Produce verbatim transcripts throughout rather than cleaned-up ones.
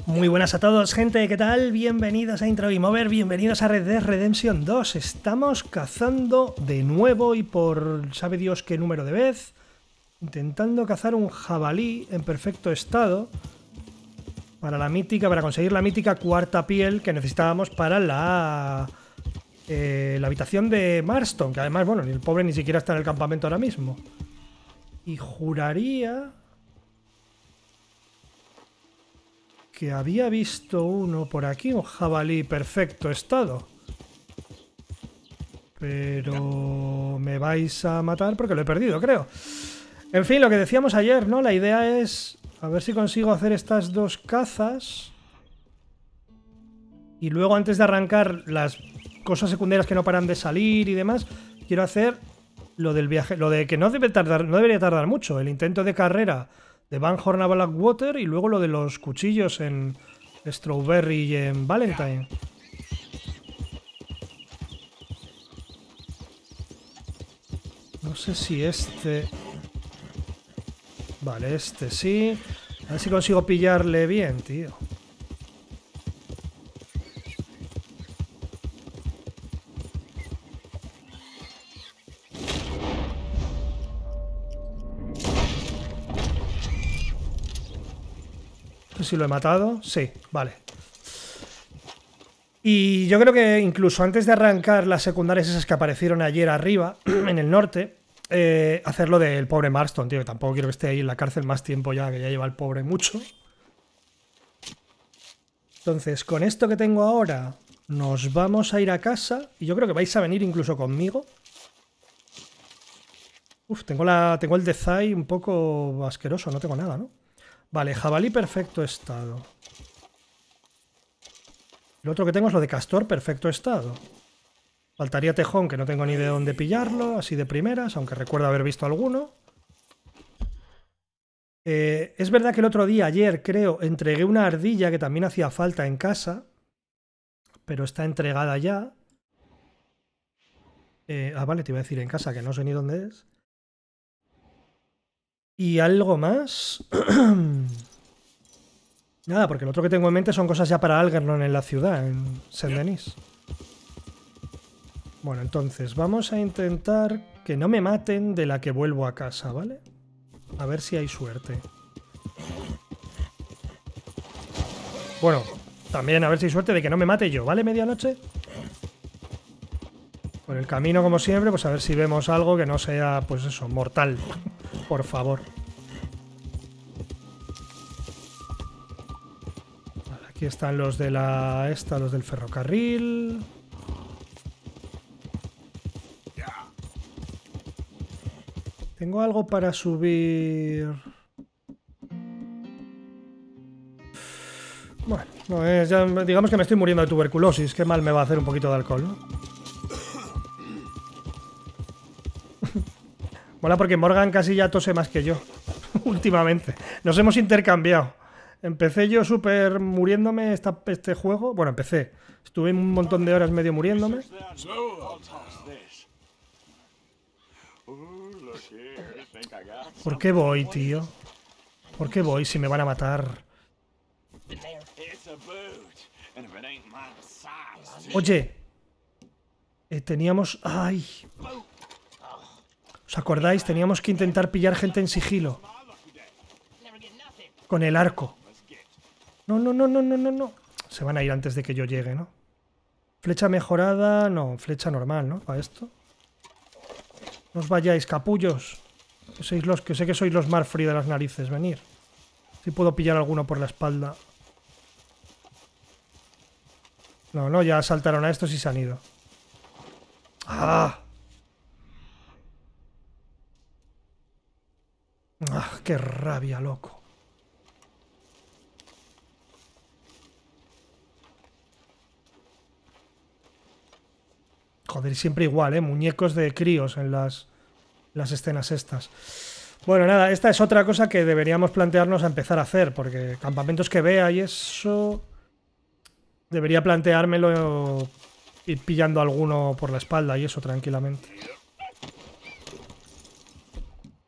Muy buenas a todos, gente, ¿qué tal? Bienvenidos a Intro Game Over, bienvenidos a Red Dead Redemption dos. Estamos cazando de nuevo y por sabe Dios qué número de vez, intentando cazar un jabalí en perfecto estado para la mítica, para conseguir la mítica cuarta piel que necesitábamos para la, eh, la habitación de Marston, que además, bueno, el pobre ni siquiera está en el campamento ahora mismo. Y juraría que había visto uno por aquí, un jabalí perfecto estado. Pero me vais a matar porque lo he perdido, creo. En fin, lo que decíamos ayer, ¿no? La idea es a ver si consigo hacer estas dos cazas. Y luego, antes de arrancar las cosas secundarias que no paran de salir y demás, quiero hacer lo del viaje, lo de que no debe tardar, no debería tardar mucho, el intento de carrera de Van Horn a Blackwater y luego lo de los cuchillos en Strawberry y en Valentine. No sé si este... Vale, este sí. A ver si consigo pillarle bien, tío. No sé si lo he matado. Sí, vale. Y yo creo que incluso antes de arrancar las secundarias esas que aparecieron ayer arriba, en el norte, eh, hacerlo del pobre Marston, tío, que tampoco quiero que esté ahí en la cárcel más tiempo ya, que ya lleva el pobre mucho. Entonces, con esto que tengo ahora, nos vamos a ir a casa. Y yo creo que vais a venir incluso conmigo. Uf, tengo, la, tengo el Dezai un poco asqueroso, no tengo nada, ¿no? Vale, jabalí perfecto estado. Lo otro que tengo es lo de castor perfecto estado. Faltaría tejón, que no tengo ni de dónde pillarlo, así de primeras, aunque recuerdo haber visto alguno. Eh, es verdad que el otro día, ayer creo, entregué una ardilla que también hacía falta en casa, pero está entregada ya. Eh, ah, vale, te iba a decir en casa, que no sé ni dónde es. Y algo más... Nada, porque lo otro que tengo en mente son cosas ya para Algernon en la ciudad, en Saint-Denis. Bueno, entonces vamos a intentar que no me maten de la que vuelvo a casa, ¿vale? A ver si hay suerte. Bueno, también a ver si hay suerte de que no me mate yo, ¿vale? Medianoche. Por el camino, como siempre, pues a ver si vemos algo que no sea, pues eso, mortal. Por favor. Aquí están los de la... esta, los del ferrocarril. Tengo algo para subir... Bueno, no es, ya, digamos que me estoy muriendo de tuberculosis. Qué mal me va a hacer un poquito de alcohol, ¿no? Mola porque Morgan casi ya tose más que yo. Últimamente. Nos hemos intercambiado. Empecé yo súper muriéndome esta, este juego. Bueno, empecé. Estuve un montón de horas medio muriéndome. ¿Por qué voy, tío? ¿Por qué voy si me van a matar? Oye. Eh, teníamos... ¡Ay! ¿Os acordáis? Teníamos que intentar pillar gente en sigilo. Con el arco. No, no, no, no, no, no, no. Se van a ir antes de que yo llegue, ¿no? Flecha mejorada... No, flecha normal, ¿no? Para esto. No os vayáis, capullos. Que sois los que sé que sois los Marfrey de las narices. Venir. Si puedo pillar alguno por la espalda. No, no, ya saltaron a estos y se han ido. ¡Ah! ¡Ah, qué rabia, loco! Joder, siempre igual, ¿eh? Muñecos de críos en las, las escenas estas. Bueno, nada, esta es otra cosa que deberíamos plantearnos a empezar a hacer, porque campamentos que vea y eso... Debería planteármelo ir pillando alguno por la espalda y eso tranquilamente.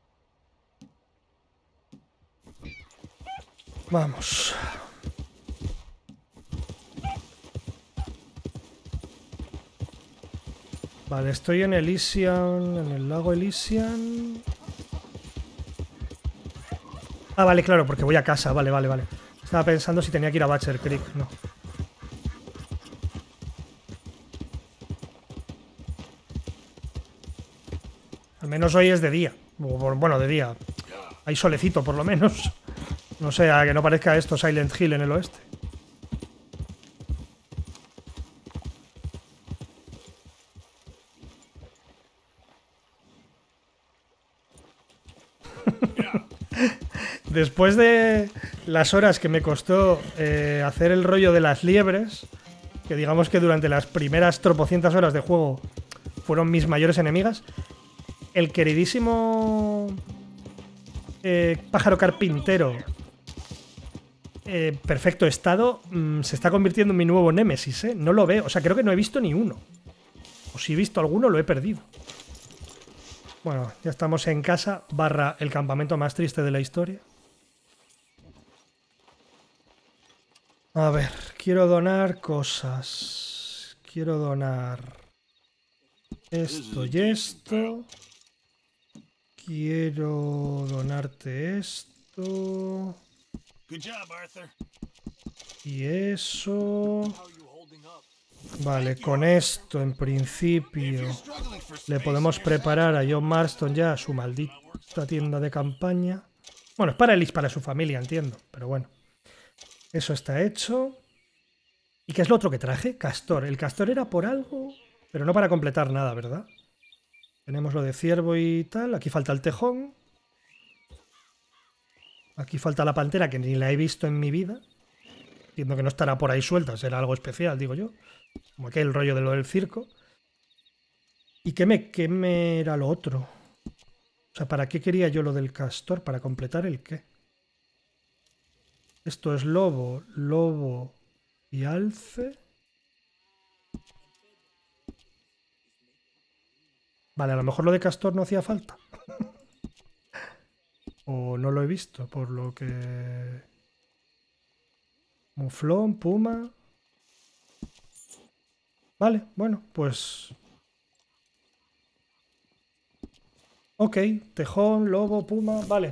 Vamos. Vale, estoy en Elysian, en el lago Elysian. Ah, vale, claro, porque voy a casa, vale, vale, vale. Estaba pensando si tenía que ir a Butcher Creek, no. Al menos hoy es de día. Bueno, de día. Hay solecito, por lo menos. No sé, a que no parezca esto Silent Hill en el oeste. Después de las horas que me costó eh, hacer el rollo de las liebres, que digamos que durante las primeras tropocientas horas de juego fueron mis mayores enemigas, el queridísimo eh, pájaro carpintero, eh, perfecto estado, mmm, se está convirtiendo en mi nuevo némesis, ¿eh? No lo veo, o sea, creo que no he visto ni uno. O si he visto alguno, lo he perdido. Bueno, ya estamos en casa, barra el campamento más triste de la historia. A ver, quiero donar cosas. Quiero donar esto y esto. Quiero donarte esto. Y eso. Vale, con esto en principio le podemos preparar a John Marston ya su maldita tienda de campaña. Bueno, es para él y para su familia, entiendo, pero bueno. Eso está hecho. ¿Y qué es lo otro que traje? Castor. El castor era por algo, pero no para completar nada, ¿verdad? Tenemos lo de ciervo y tal. Aquí falta el tejón. Aquí falta la pantera, que ni la he visto en mi vida. Entiendo que no estará por ahí suelta, será algo especial, digo yo. Como aquel rollo de lo del circo. ¿Y qué me, qué me era lo otro? O sea, ¿para qué quería yo lo del castor? ¿Para completar el qué? Esto es lobo, lobo y alce. Vale, a lo mejor lo de castor no hacía falta. O no lo he visto, por lo que... Muflón, puma... Vale, bueno, pues... Ok, tejón, lobo, puma, vale.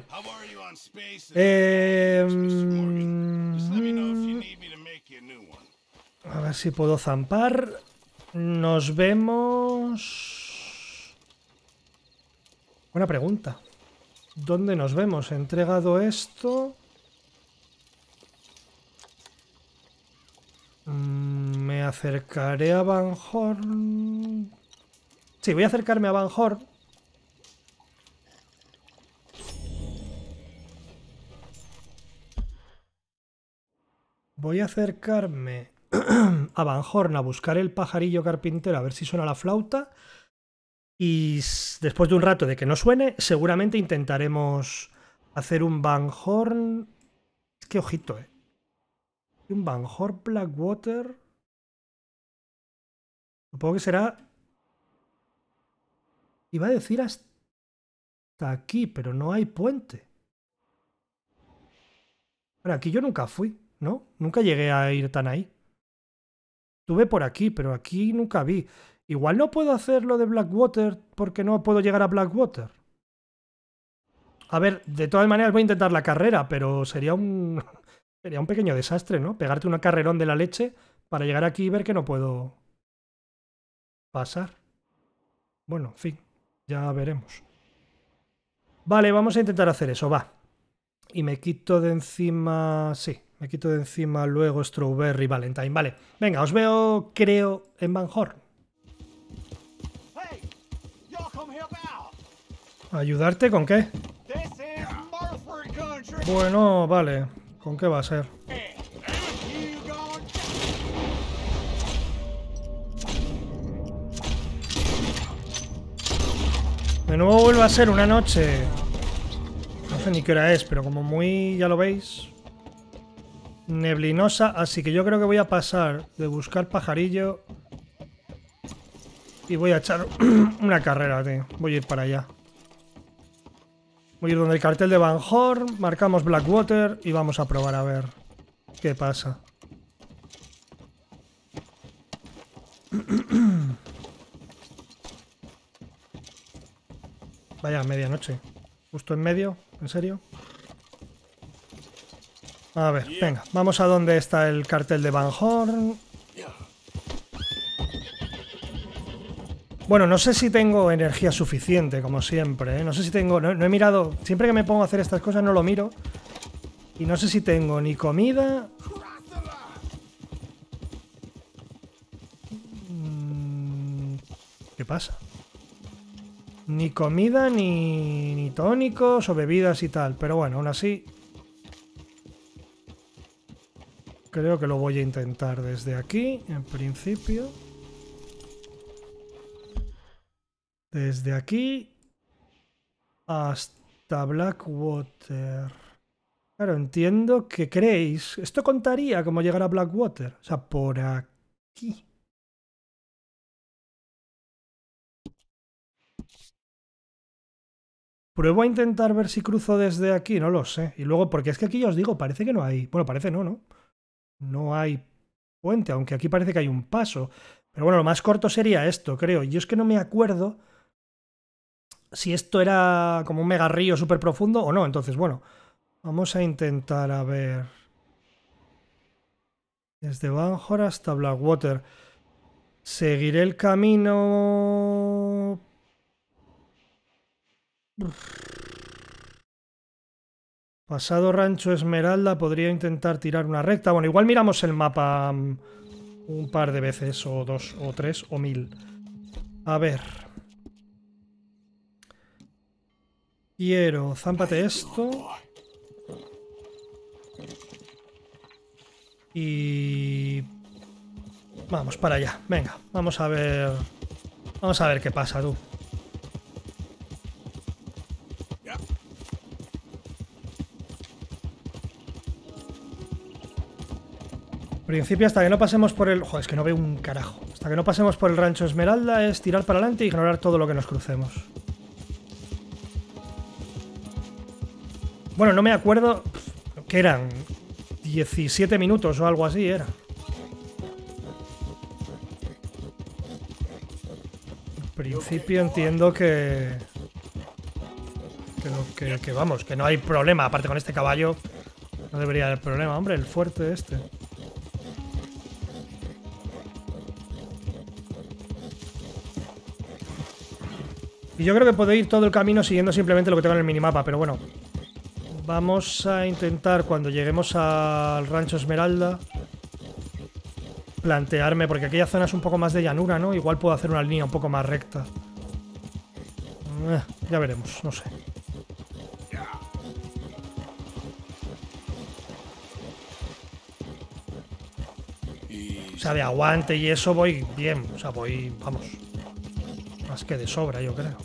Eh, a ver si puedo zampar. Nos vemos... Buena pregunta. ¿Dónde nos vemos? He entregado esto... Me acercaré a Van Horn. Sí, voy a acercarme a Van Horn. Voy a acercarme a Van Horn a buscar el pajarillo carpintero, a ver si suena la flauta. Y después de un rato de que no suene, seguramente intentaremos hacer un Van Horn. Es que ojito, eh. Un Van Horn Blackwater. Supongo que será... Iba a decir hasta aquí, pero no hay puente. Pero aquí yo nunca fui, ¿no? Nunca llegué a ir tan ahí. Estuve por aquí, pero aquí nunca vi. Igual no puedo hacer lo de Blackwater porque no puedo llegar a Blackwater. A ver, de todas maneras voy a intentar la carrera, pero sería un... Sería un pequeño desastre, ¿no? Pegarte una carrerón de la leche para llegar aquí y ver que no puedo pasar. Bueno, en fin, ya veremos. Vale, vamos a intentar hacer eso, va. Y me quito de encima... Sí, me quito de encima luego Strawberry Valentine. Vale, venga, os veo, creo, en Van Horn. ¿Ayudarte con qué? Bueno, vale. ¿Con qué va a ser? De nuevo vuelve a ser una noche. No sé ni qué hora es, pero como muy, ya lo veis, neblinosa. Así que yo creo que voy a pasar de buscar pajarillo y voy a echar una carrera, tío. Voy a ir para allá. Voy a ir donde el cartel de Van Horn, marcamos Blackwater y vamos a probar a ver qué pasa. Vaya, medianoche. Justo en medio, ¿en serio? A ver, venga, vamos a donde está el cartel de Van Horn. Bueno, no sé si tengo energía suficiente, como siempre, ¿eh? No sé si tengo... No, no he mirado... Siempre que me pongo a hacer estas cosas no lo miro. Y no sé si tengo ni comida... ¿Qué pasa? Ni comida, ni, ni tónicos o bebidas y tal. Pero bueno, aún así... Creo que lo voy a intentar desde aquí, en principio. Desde aquí hasta Blackwater. Claro, entiendo que creéis... Esto contaría como llegar a Blackwater. O sea, por aquí. Pruebo a intentar ver si cruzo desde aquí, no lo sé. Y luego, porque es que aquí ya os digo, parece que no hay... Bueno, parece no, ¿no? No hay puente, aunque aquí parece que hay un paso. Pero bueno, lo más corto sería esto, creo. Yo es que no me acuerdo si esto era como un mega río súper profundo o no. Entonces, bueno, vamos a intentar a ver... Desde Van Horn hasta Blackwater. Seguiré el camino... Pasado Rancho Esmeralda podría intentar tirar una recta. Bueno, igual miramos el mapa um, un par de veces, o dos, o tres, o mil. A ver. Quiero... Zámpate esto. Y... Vamos para allá. Venga, vamos a ver... Vamos a ver qué pasa, tú. En principio, hasta que no pasemos por el... Joder, es que no veo un carajo. Hasta que no pasemos por el Rancho Esmeralda es tirar para adelante e ignorar todo lo que nos crucemos. Bueno, no me acuerdo... ¿Qué eran? diecisiete minutos o algo así era. En principio entiendo que... Que, no, que, que vamos, que no hay problema. Aparte con este caballo no debería haber problema. Hombre, el fuerte este. Y yo creo que puedo ir todo el camino siguiendo simplemente lo que tengo en el minimapa, pero bueno. Vamos a intentar, cuando lleguemos al Rancho Esmeralda, plantearme, porque aquella zona es un poco más de llanura, ¿no? Igual puedo hacer una línea un poco más recta. Eh, ya veremos, no sé. O sea, de aguante y eso voy bien. O sea, voy, vamos, más que de sobra, yo creo.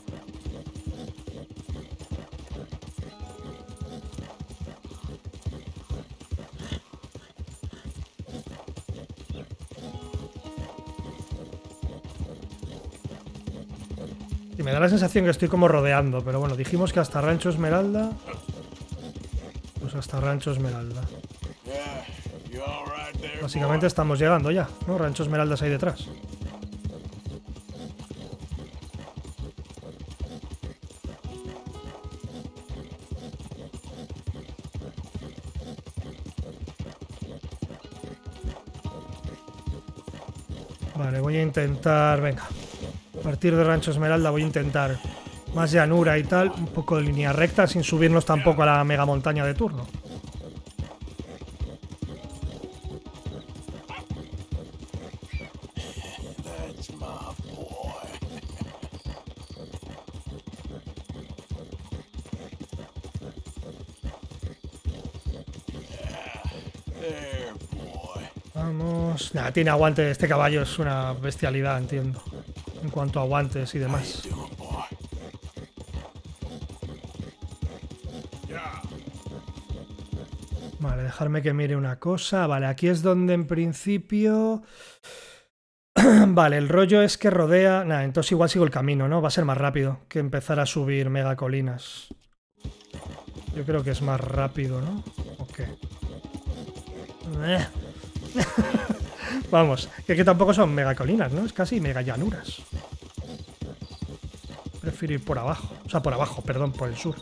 Y me da la sensación que estoy como rodeando, pero bueno, dijimos que hasta Rancho Esmeralda. Pues hasta Rancho Esmeralda. Básicamente estamos llegando ya, ¿no? Rancho Esmeralda es ahí detrás. Vale, voy a intentar... Venga. A partir de Rancho Esmeralda voy a intentar más llanura y tal, un poco de línea recta sin subirnos tampoco a la mega montaña de turno. Vamos... Nada, tiene aguante, este caballo es una bestialidad, entiendo. En cuanto a aguantes y demás. Vale, dejarme que mire una cosa. Vale, aquí es donde en principio... Vale, el rollo es que rodea... Nah, entonces igual sigo el camino, ¿no? Va a ser más rápido que empezar a subir megacolinas. Yo creo que es más rápido, ¿no? ¿O qué? Eh. Vamos, que, que tampoco son megacolinas, ¿no? Es casi mega llanuras. Prefiero ir por abajo. O sea, por abajo, perdón, por el sur.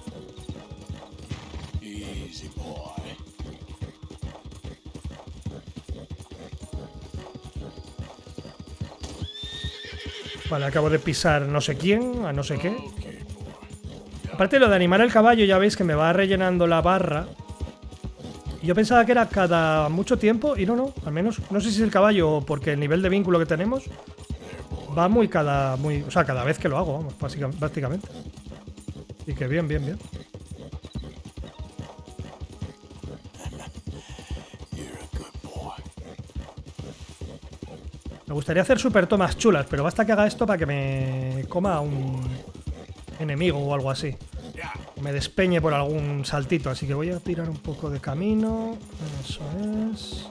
Vale, acabo de pisar no sé quién, a no sé qué. Aparte lo de animar el caballo, ya veis que me va rellenando la barra. Y yo pensaba que era cada mucho tiempo, y no, no, al menos, no sé si es el caballo o porque el nivel de vínculo que tenemos va muy cada, muy, o sea, cada vez que lo hago, vamos, básicamente. Y que bien, bien, bien. Me gustaría hacer super tomas chulas, pero basta que haga esto para que me coma un enemigo o algo así. Me despeñe por algún saltito, así que voy a tirar un poco de camino. Eso es.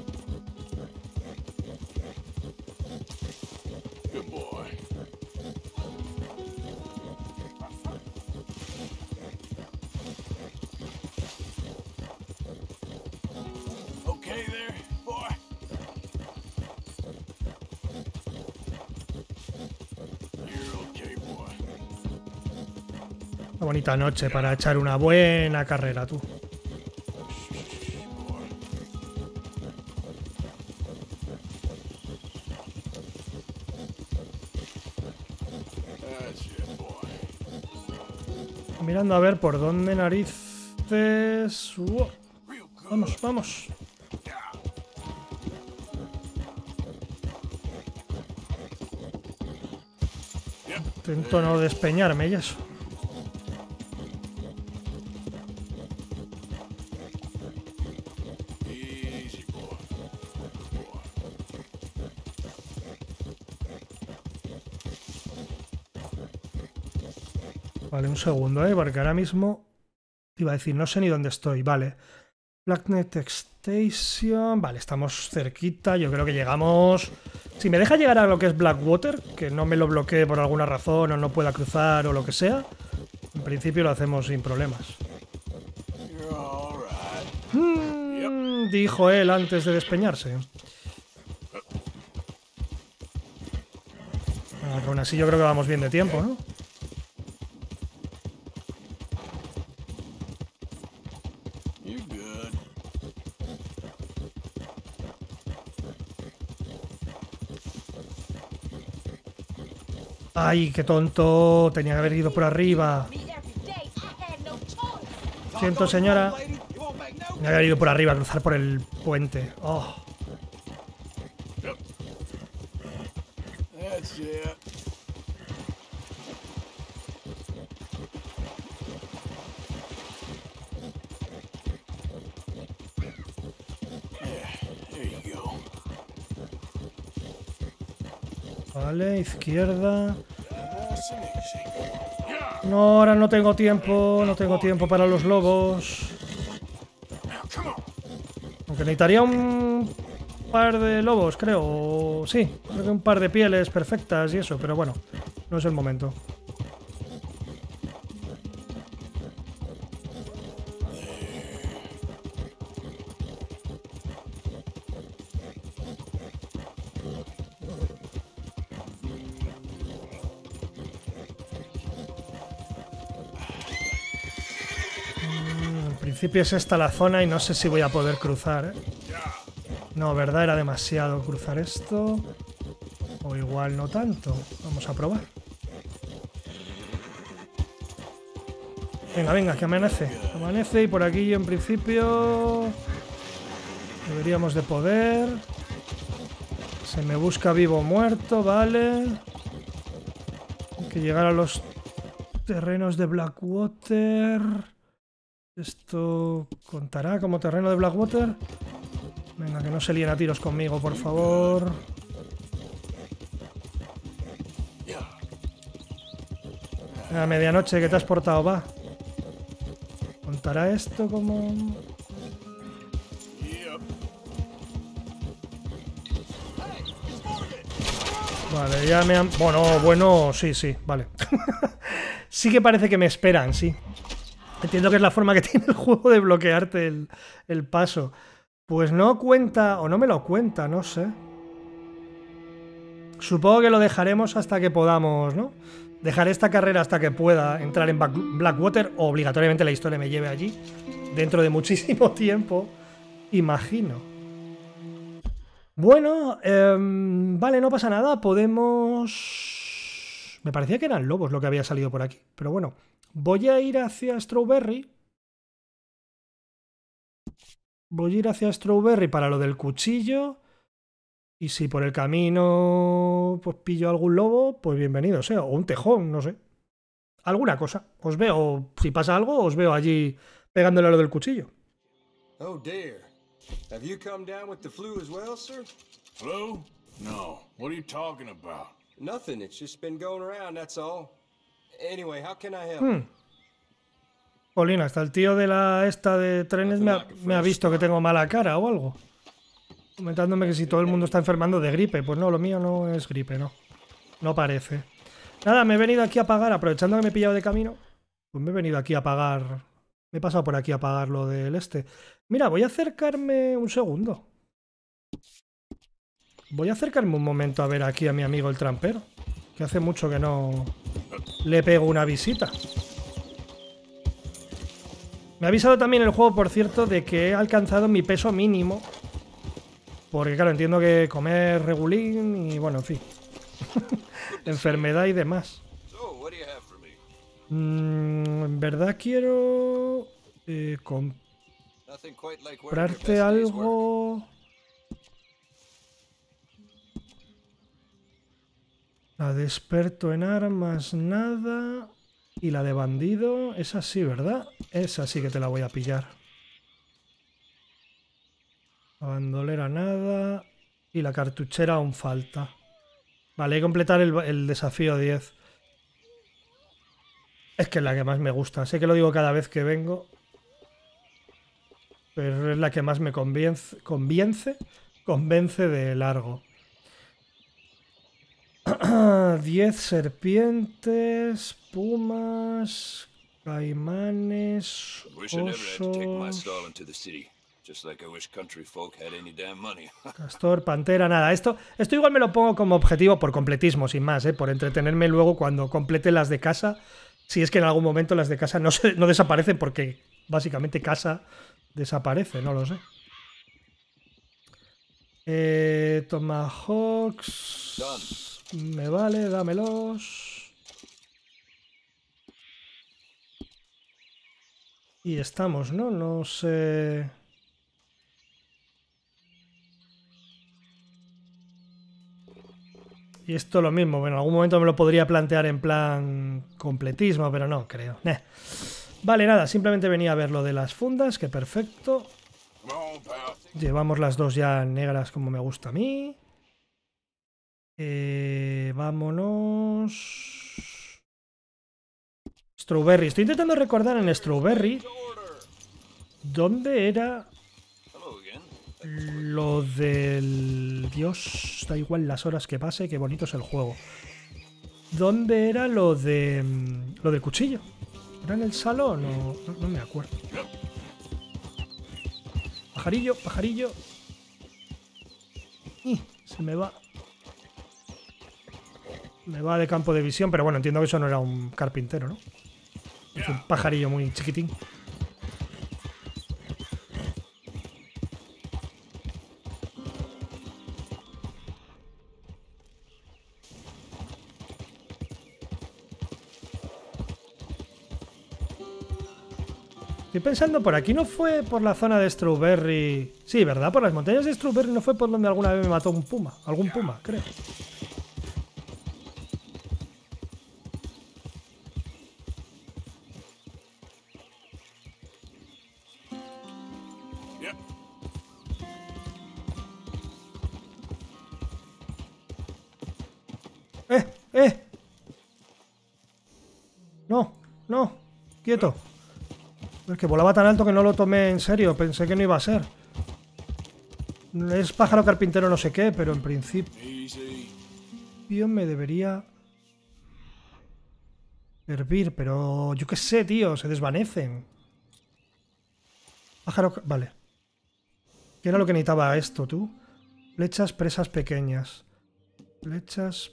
Una bonita noche para echar una buena carrera, tú. Mirando a ver por dónde narices... ¡Wow! Vamos, vamos. Intento no despeñarme y eso. Vale, un segundo, ¿eh? Porque ahora mismo iba a decir, no sé ni dónde estoy. Vale. Blacknet Station. Vale, estamos cerquita. Yo creo que llegamos... Si me deja llegar a lo que es Blackwater, que no me lo bloquee por alguna razón o no pueda cruzar o lo que sea, en principio lo hacemos sin problemas. Mm, dijo él antes de despeñarse. Bueno, aún así yo creo que vamos bien de tiempo, ¿no? ¡Ay, qué tonto! Tenía que haber ido por arriba. Siento, señora. Tenía que haber ido por arriba, a cruzar por el puente. ¡Oh! Vale, izquierda. No, ahora no tengo tiempo. No tengo tiempo para los lobos. Aunque necesitaría un par de lobos, creo. Sí, creo que un par de pieles perfectas y eso, pero bueno, no es el momento. En principio es esta la zona y no sé si voy a poder cruzar, ¿eh? No, ¿verdad? Era demasiado cruzar esto. O igual no tanto. Vamos a probar. Venga, venga, que amanece. Amanece y por aquí en principio deberíamos de poder. Se me busca vivo o muerto, vale. Hay que llegar a los terrenos de Blackwater. ¿Esto contará como terreno de Blackwater? Venga, que no se líen a tiros conmigo, por favor. A medianoche, ¿qué te has portado? Va. ¿Contará esto como...? Vale, ya me han... Bueno, bueno, sí, sí, vale. Sí que parece que me esperan, sí. Entiendo que es la forma que tiene el juego de bloquearte el, el paso. Pues no cuenta, o no me lo cuenta, no sé. Supongo que lo dejaremos hasta que podamos, ¿no? Dejaré esta carrera hasta que pueda entrar en Blackwater, o obligatoriamente la historia me lleve allí, dentro de muchísimo tiempo, imagino. Bueno, eh, vale, no pasa nada, podemos... Me parecía que eran lobos lo que había salido por aquí, pero bueno, voy a ir hacia Strawberry. Voy a ir hacia Strawberry para lo del cuchillo. Y si por el camino pues pillo algún lobo, pues bienvenido sea. O un tejón, no sé. Alguna cosa. Os veo, si pasa algo, os veo allí pegándole a lo del cuchillo. Oh dear. Have you come down with the flu as well, sir? Flu? No. What are you talking about? Nothing. It's just been going around, that's all. Anyway, how can I help? Hmm. Polina, hasta el tío de la esta de trenes me ha, me ha visto que tengo mala cara o algo. Comentándome que si todo el mundo está enfermando de gripe. Pues no, lo mío no es gripe, no. No parece. Nada, me he venido aquí a pagar, aprovechando que me he pillado de camino. Pues me he venido aquí a pagar. Me he pasado por aquí a pagar lo del este. Mira, voy a acercarme un segundo. Voy a acercarme un momento a ver aquí a mi amigo el trampero. Que hace mucho que no le pego una visita. Me ha avisado también el juego, por cierto, de que he alcanzado mi peso mínimo. Porque claro, entiendo que comer regulín y bueno, en fin. Enfermedad y demás. Mm, en verdad quiero eh, comprarte algo. La de experto en armas, nada. Y la de bandido, esa sí, ¿verdad? Esa sí que te la voy a pillar. La bandolera nada. Y la cartuchera aún falta. Vale, hay que completar el, el desafío diez. Es que es la que más me gusta. Sé que lo digo cada vez que vengo. Pero es la que más me convence. Convence, convence de largo. diez serpientes, pumas, caimanes, osos... Castor, pantera, nada. Esto, esto igual me lo pongo como objetivo por completismo, sin más, ¿eh? Por entretenerme luego cuando complete las de casa. Si es que en algún momento las de casa no, se, no desaparecen porque básicamente casa desaparece, no lo sé. Eh, Tomahawks... Me vale, dámelos. Y estamos, ¿no? No sé... Y esto lo mismo, bueno, en algún momento me lo podría plantear en plan completismo, pero no creo. Nah. Vale, nada, simplemente venía a ver lo de las fundas, que perfecto. Llevamos las dos ya negras como me gusta a mí. Eh, vámonos. Strawberry. Estoy intentando recordar en Strawberry dónde era lo del... Dios, da igual las horas que pase, qué bonito es el juego. ¿Dónde era lo de... lo del cuchillo? ¿Era en el salón o...? No, no me acuerdo. Pajarillo, pajarillo. Y se me va... Me va de campo de visión, pero bueno, entiendo que eso no era un carpintero, ¿no? Es un pajarillo muy chiquitín. Estoy pensando, por aquí no fue por la zona de Strawberry. Sí, ¿verdad? Por las montañas de Strawberry no fue por donde alguna vez me mató un puma. Algún puma, creo. ¡Eh! ¡Eh! No, no. Quieto. Es que volaba tan alto que no lo tomé en serio. Pensé que no iba a ser. Es pájaro carpintero no sé qué, pero en principio me debería servir, pero yo qué sé, tío, se desvanecen. Pájaro... Vale. ¿Qué era lo que necesitaba esto, tú? Flechas, presas pequeñas. Flechas.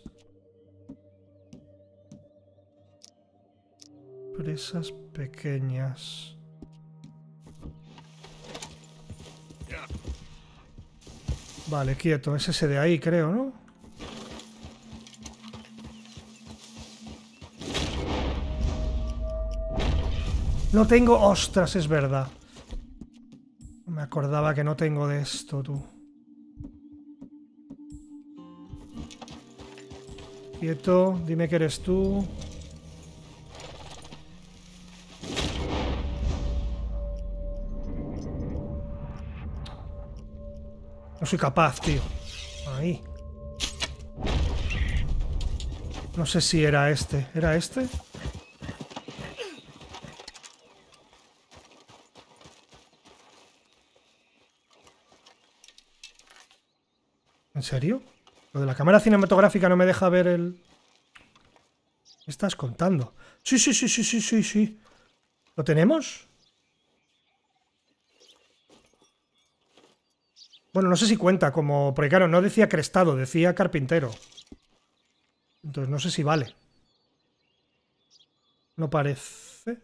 Presas pequeñas. Vale, quieto. Es ese de ahí, creo, ¿no? No tengo... ¡Ostras! Es verdad. Me acordaba que no tengo de esto, tú. Quieto. Dime que eres tú. No soy capaz, tío. Ahí. No sé si era este. ¿Era este? ¿En serio? Lo de la cámara cinematográfica no me deja ver el... ¿Qué estás contando? Sí, sí, sí, sí, sí, sí, sí. ¿Lo tenemos? Bueno, no sé si cuenta como... Porque claro, no decía crestado, decía carpintero. Entonces no sé si vale. No parece.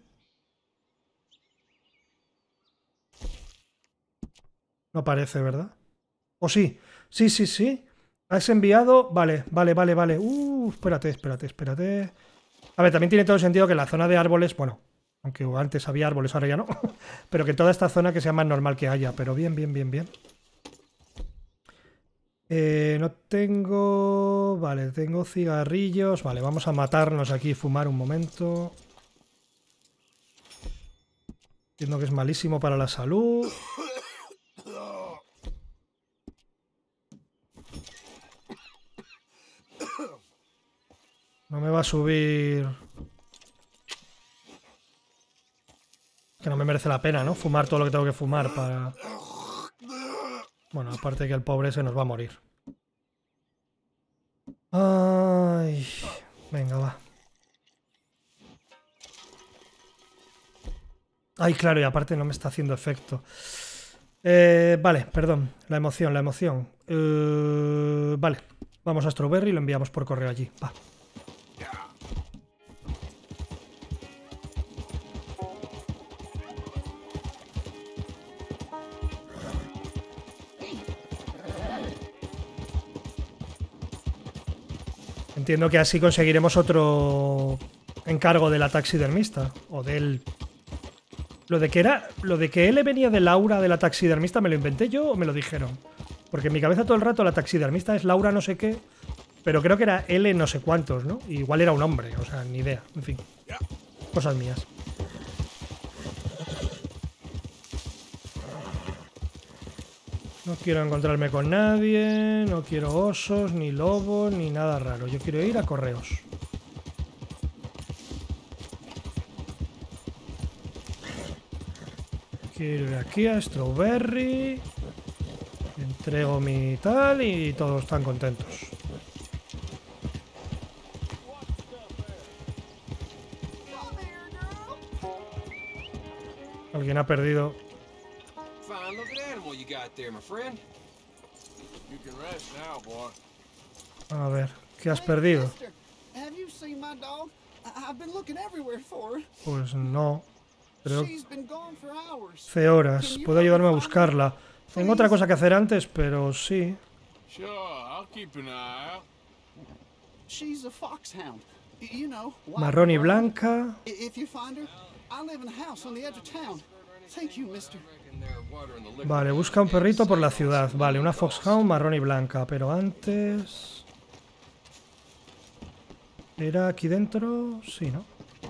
No parece, ¿verdad? ¿O sí? Sí, sí, sí. ¿Has enviado? Vale, vale, vale, vale. Uh, espérate, espérate, espérate. A ver, también tiene todo el sentido que la zona de árboles... Bueno, aunque antes había árboles, ahora ya no. Pero que toda esta zona que sea más normal que haya. Pero bien, bien, bien, bien. Eh, no tengo... Vale, tengo cigarrillos. Vale, vamos a matarnos aquí y fumar un momento. Entiendo que es malísimo para la salud. No me va a subir... Que no me merece la pena, ¿no? Fumar todo lo que tengo que fumar para... Bueno, aparte que el pobre se nos va a morir. Ay... Venga, va. Ay, claro, y aparte no me está haciendo efecto. Eh, vale, perdón. La emoción, la emoción. Eh, vale. Vamos a Strawberry y lo enviamos por correo allí. Va. Entiendo que así conseguiremos otro encargo de la taxidermista. O del... Lo de que era... Lo de que él venía de Laura de la taxidermista, ¿me lo inventé yo o me lo dijeron? Porque en mi cabeza todo el rato la taxidermista es Laura no sé qué, pero creo que era L no sé cuántos, ¿no? Igual era un hombre, o sea, ni idea. En fin. Cosas mías. No quiero encontrarme con nadie, no quiero osos, ni lobos, ni nada raro. Yo quiero ir a correos. Quiero ir aquí a Strawberry. Entrego mi tal y todos están contentos. Alguien ha perdido. Fine looking animal you got there, my friend. You can rest now, boy. A ver, ¿qué has perdido? Have you seen my dog? I- I've been looking everywhere for her. Pues no. Creo que She's been gone for hours. hace horas. ¿Puedo ayudarme a buscarla? Tengo otra cosa que hacer antes, pero sí. Sure, I'll keep an eye out. She's a foxhound. Y- You know. wild Marrón y brown. blanca. I- If you find her, I live in a house on the edge of town. Thank you, mister. Vale, busca un perrito por la ciudad. Vale, una foxhound marrón y blanca. Pero antes... ¿Era aquí dentro? Sí, ¿no?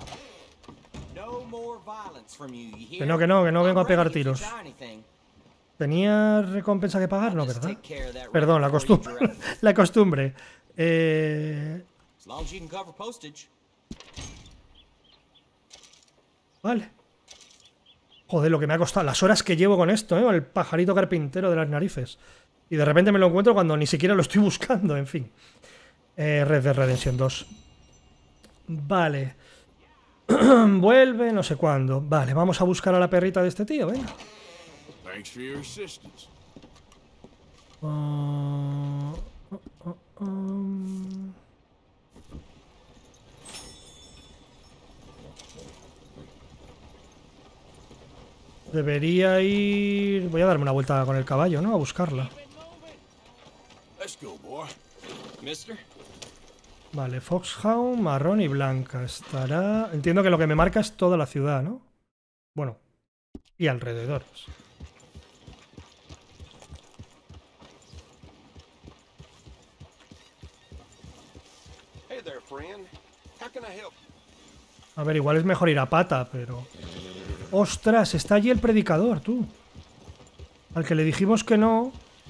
Que no, que no, que no vengo a pegar tiros. ¿Tenía recompensa que pagar? No, ¿verdad? Perdón, la costumbre. La costumbre. Eh... Vale. Joder, lo que me ha costado. Las horas que llevo con esto, ¿eh? Con el pajarito carpintero de las narices. Y de repente me lo encuentro cuando ni siquiera lo estoy buscando, en fin. Eh, Red Dead Redemption dos. Vale. Vuelve, no sé cuándo. Vale, vamos a buscar a la perrita de este tío, venga. Thanks for your assistance. Uh, uh, uh, um, Debería ir... Voy a darme una vuelta con el caballo, ¿no? A buscarla. Let's go, boy. Mister? Vale, Foxhound, marrón y blanca. Estará... Entiendo que lo que me marca es toda la ciudad, ¿no? Bueno, y alrededores. Hey there, friend. How can I help? A ver, igual es mejor ir a pata, pero... ¡Ostras! Está allí el predicador, tú. Al que le dijimos que no...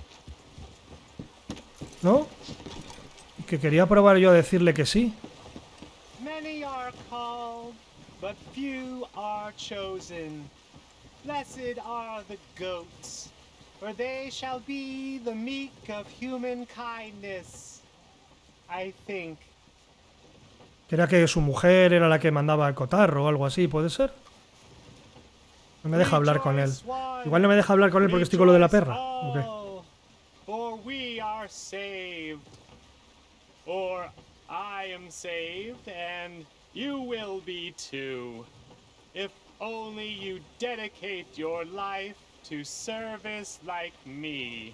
¿No? Que quería probar yo a decirle que sí. Many are called, but few are chosen. Blessed are the goats, for they shall be the meek of human kindness. I think. Era que su mujer era la que mandaba el cotarro o algo así, ¿puede ser? No me deja hablar con él. Igual no me deja hablar con él porque estoy con lo de la perra. Okay. For we are saved. Or I am saved, and you will be too. If only you dedicate your life to service like me.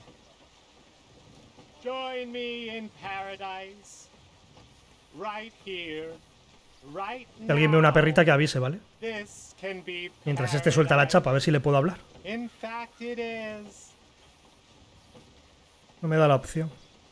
Join me in paradise. Right here. Right now. Si alguien ve una perrita que avise, ¿vale? This can be Mientras este suelta la chapa, a ver si le puedo hablar. In fact it is. No me da la opción.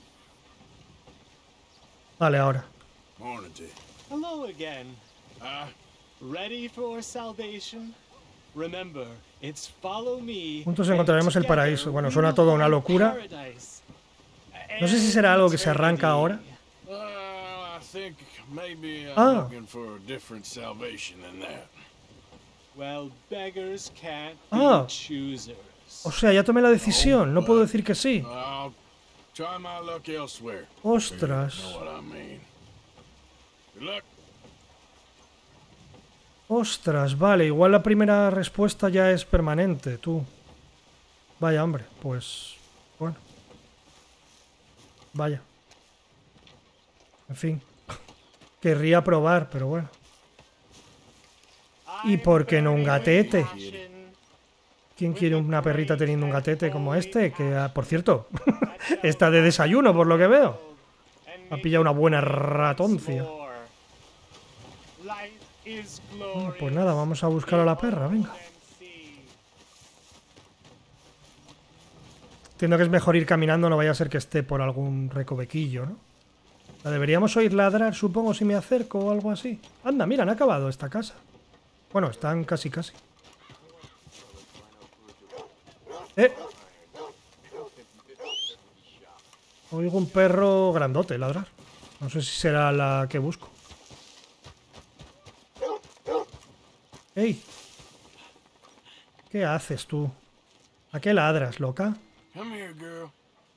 Vale, ahora. Morning to you. Hello again. Ah, Ready for salvation? Remember, it's follow me. Juntos and encontraremos el together paraíso. Bueno, we suena will todo una find locura. paradise. No sé si será algo que se arranca ahora. uh, I think maybe I'm Ah. looking for a different salvation than that. Well, beggars can't Ah. be choosers. O sea, ya tomé la decisión. No puedo decir que sí. I'll try my luck elsewhere. Ostras. You know what I mean. Good luck. Ostras, vale. Igual la primera respuesta ya es permanente, tú. Vaya, hombre. Pues... Bueno. Vaya. En fin. Querría probar, pero bueno. ¿Y por qué no un gatete? ¿Quién quiere una perrita teniendo un gatete como este? Que, ah, por cierto, está de desayuno, por lo que veo. Ha pillado una buena ratoncia. Bueno, pues nada, vamos a buscar a la perra, venga. Entiendo que es mejor ir caminando, no vaya a ser que esté por algún recovequillo, ¿no? La deberíamos oír ladrar, supongo, si me acerco o algo así. Anda, mira, han acabado esta casa. Bueno, están casi, casi. ¡Eh! Oigo un perro grandote ladrar. No sé si será la que busco. ¡Ey! ¿Qué haces tú? ¿A qué ladras, loca? Come here, girl.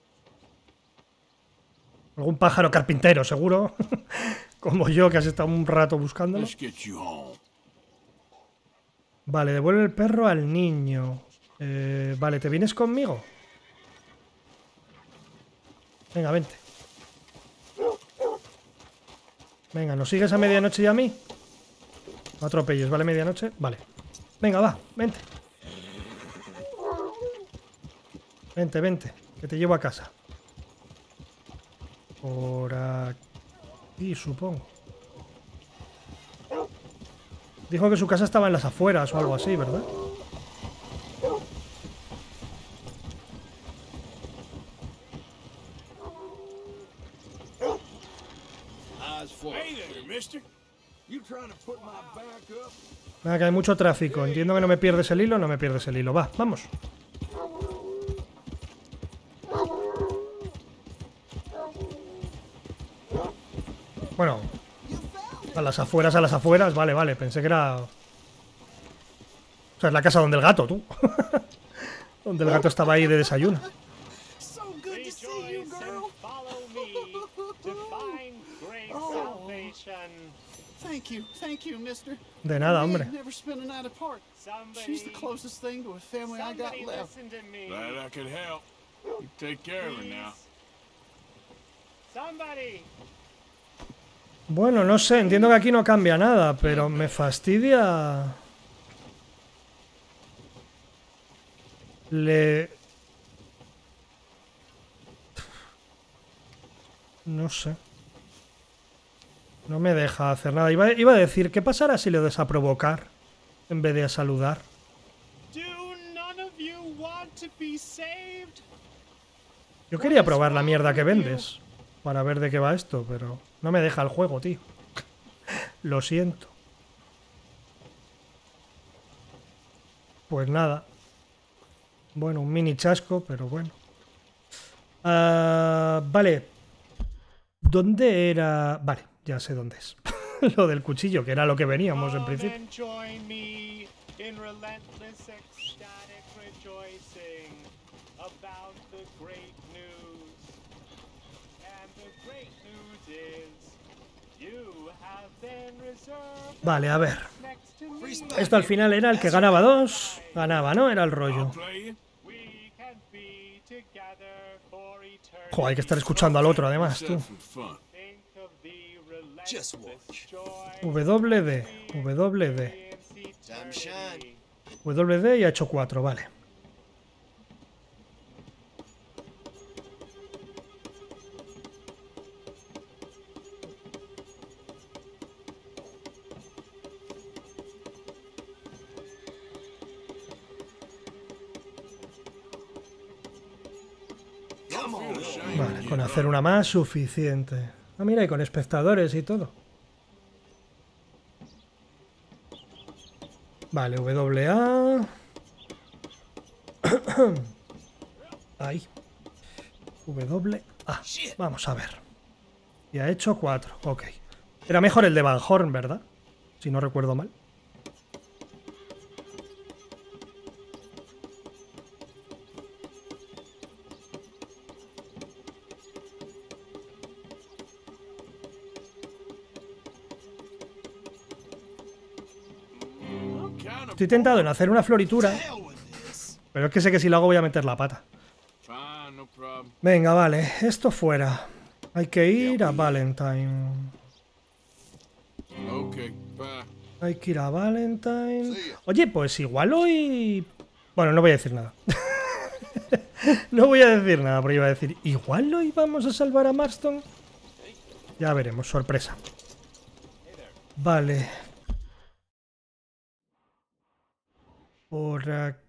Algún pájaro carpintero, seguro. Como yo, que has estado un rato buscándolo. Let's get you home. Vale, devuelve el perro al niño. Eh, vale, ¿te vienes conmigo? Venga, vente. Venga, ¿nos sigues a medianoche y a mí? No atropelles, ¿vale? Medianoche. Vale. Venga, va, vente. Vente, vente, que te llevo a casa. Por aquí, supongo. Dijo que su casa estaba en las afueras o algo así, ¿verdad? Hey there, mister. You trying to put my back up? Nada, que hay mucho tráfico. Entiendo que no me pierdes el hilo, no me pierdes el hilo. Va, vamos. Bueno, a las afueras, a las afueras. Vale, vale, pensé que era... O sea, es la casa donde el gato, tú. Donde el gato estaba ahí de desayuno. So good to see you, Rejoice girl. and follow me to find great salvation. Thank you, thank you, mister. De nada, We hombre. ain't never spent a night apart. She's the Somebody, closest thing to a family I got somebody left. listen to me. Glad I could help. You take care of her now. Please. Somebody. Bueno, no sé, entiendo que aquí no cambia nada, pero me fastidia... Le... No sé. No me deja hacer nada. Iba, iba a decir, ¿qué pasará si le des a provocar en vez de a saludar? Yo quería probar la mierda que vendes para ver de qué va esto, pero no me deja el juego, tío. Lo siento. Pues nada. Bueno, un mini chasco, pero bueno. Uh, vale. ¿Dónde era? Vale, ya sé dónde es. Lo del cuchillo, que era lo que veníamos en principio. Vale, a ver. Esto al final era el que ganaba dos. Ganaba, ¿no? Era el rollo. Joder, hay que estar escuchando al otro, además, tú. W D, W D. W D y ha hecho cuatro, vale. Vale, con hacer una más suficiente. Ah, mira, y con espectadores y todo. Vale, W A. Ahí. W A. Vamos a ver. Y ha hecho cuatro. Ok. Era mejor el de Van Horn, ¿verdad? Si no recuerdo mal. Estoy tentado en hacer una floritura, pero es que sé que si lo hago voy a meter la pata. Venga, vale, esto fuera. Hay que ir a Valentine. Hay que ir a Valentine. Oye, pues igual hoy... Bueno, no voy a decir nada. No voy a decir nada, porque iba a decir, igual hoy vamos a salvar a Marston. Ya veremos, sorpresa. Vale. Por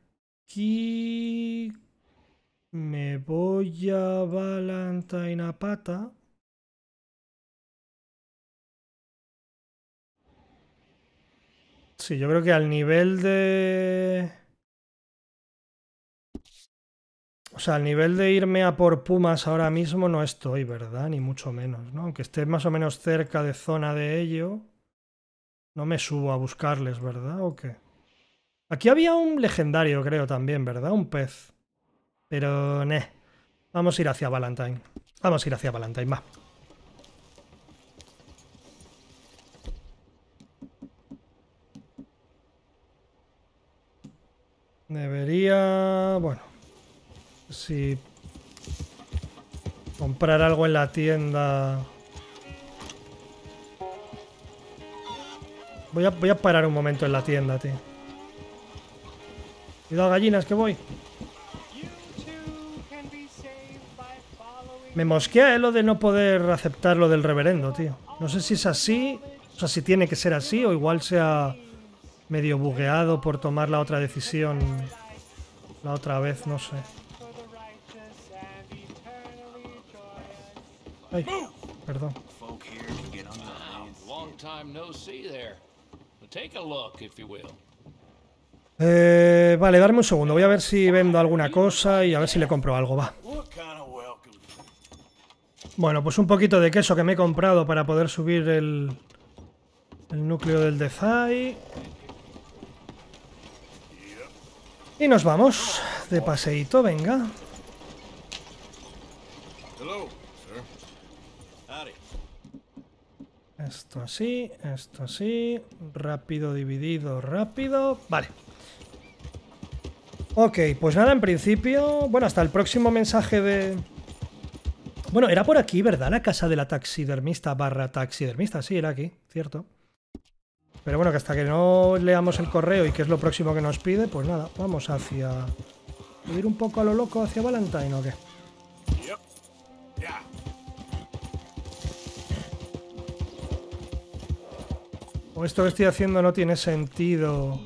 aquí me voy a Valentine a pata. Sí, yo creo que al nivel de... O sea, al nivel de irme a por Pumas ahora mismo no estoy, ¿verdad? Ni mucho menos, ¿no? Aunque esté más o menos cerca de zona de ello, no me subo a buscarles, ¿verdad? ¿O qué? Aquí había un legendario, creo, también, ¿verdad? Un pez. Pero, ne. Vamos a ir hacia Valentine. Vamos a ir hacia Valentine, va. Debería... Bueno. Si... comprar algo en la tienda... Voy a, voy a parar un momento en la tienda, tío. Cuidado, gallinas, que voy. Me mosquea, ¿eh? Lo de no poder aceptar lo del reverendo, tío. No sé si es así, o sea, si tiene que ser así, o igual sea medio bugueado por tomar la otra decisión la otra vez, no sé. Ay, perdón. Eh, vale, darme un segundo. Voy a ver si vendo alguna cosa y a ver si le compro algo, va. Bueno, pues un poquito de queso que me he comprado para poder subir el, el núcleo del Dezai. Y nos vamos de paseíto, venga. Esto así, esto así. Rápido, dividido, rápido. Vale. Ok, pues nada, en principio... Bueno, hasta el próximo mensaje de... Bueno, era por aquí, ¿verdad? La casa de la taxidermista barra taxidermista. Sí, era aquí, cierto. Pero bueno, que hasta que no leamos el correo y qué es lo próximo que nos pide, pues nada, vamos hacia ¿Ir un poco a lo loco hacia Valentine o qué? Yep. Yeah. O esto que estoy haciendo no tiene sentido.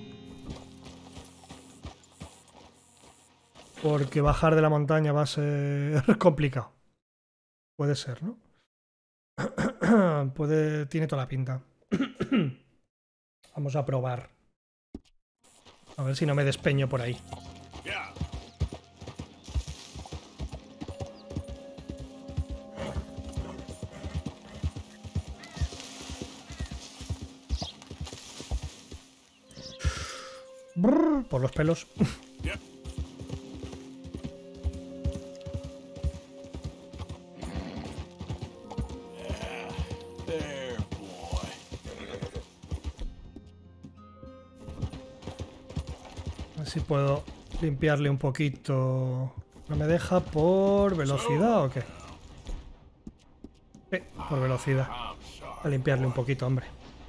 Porque bajar de la montaña va a ser complicado. Puede ser, ¿no? Puede... Tiene toda la pinta. Vamos a probar. A ver si no me despeño por ahí. Yeah. Brrr, por los pelos. Yep. Yeah. There, boy. A ver si puedo limpiarle un poquito. ¿No me deja por velocidad o qué? Sí, por velocidad. I'm sorry. A limpiarle un poquito, hombre.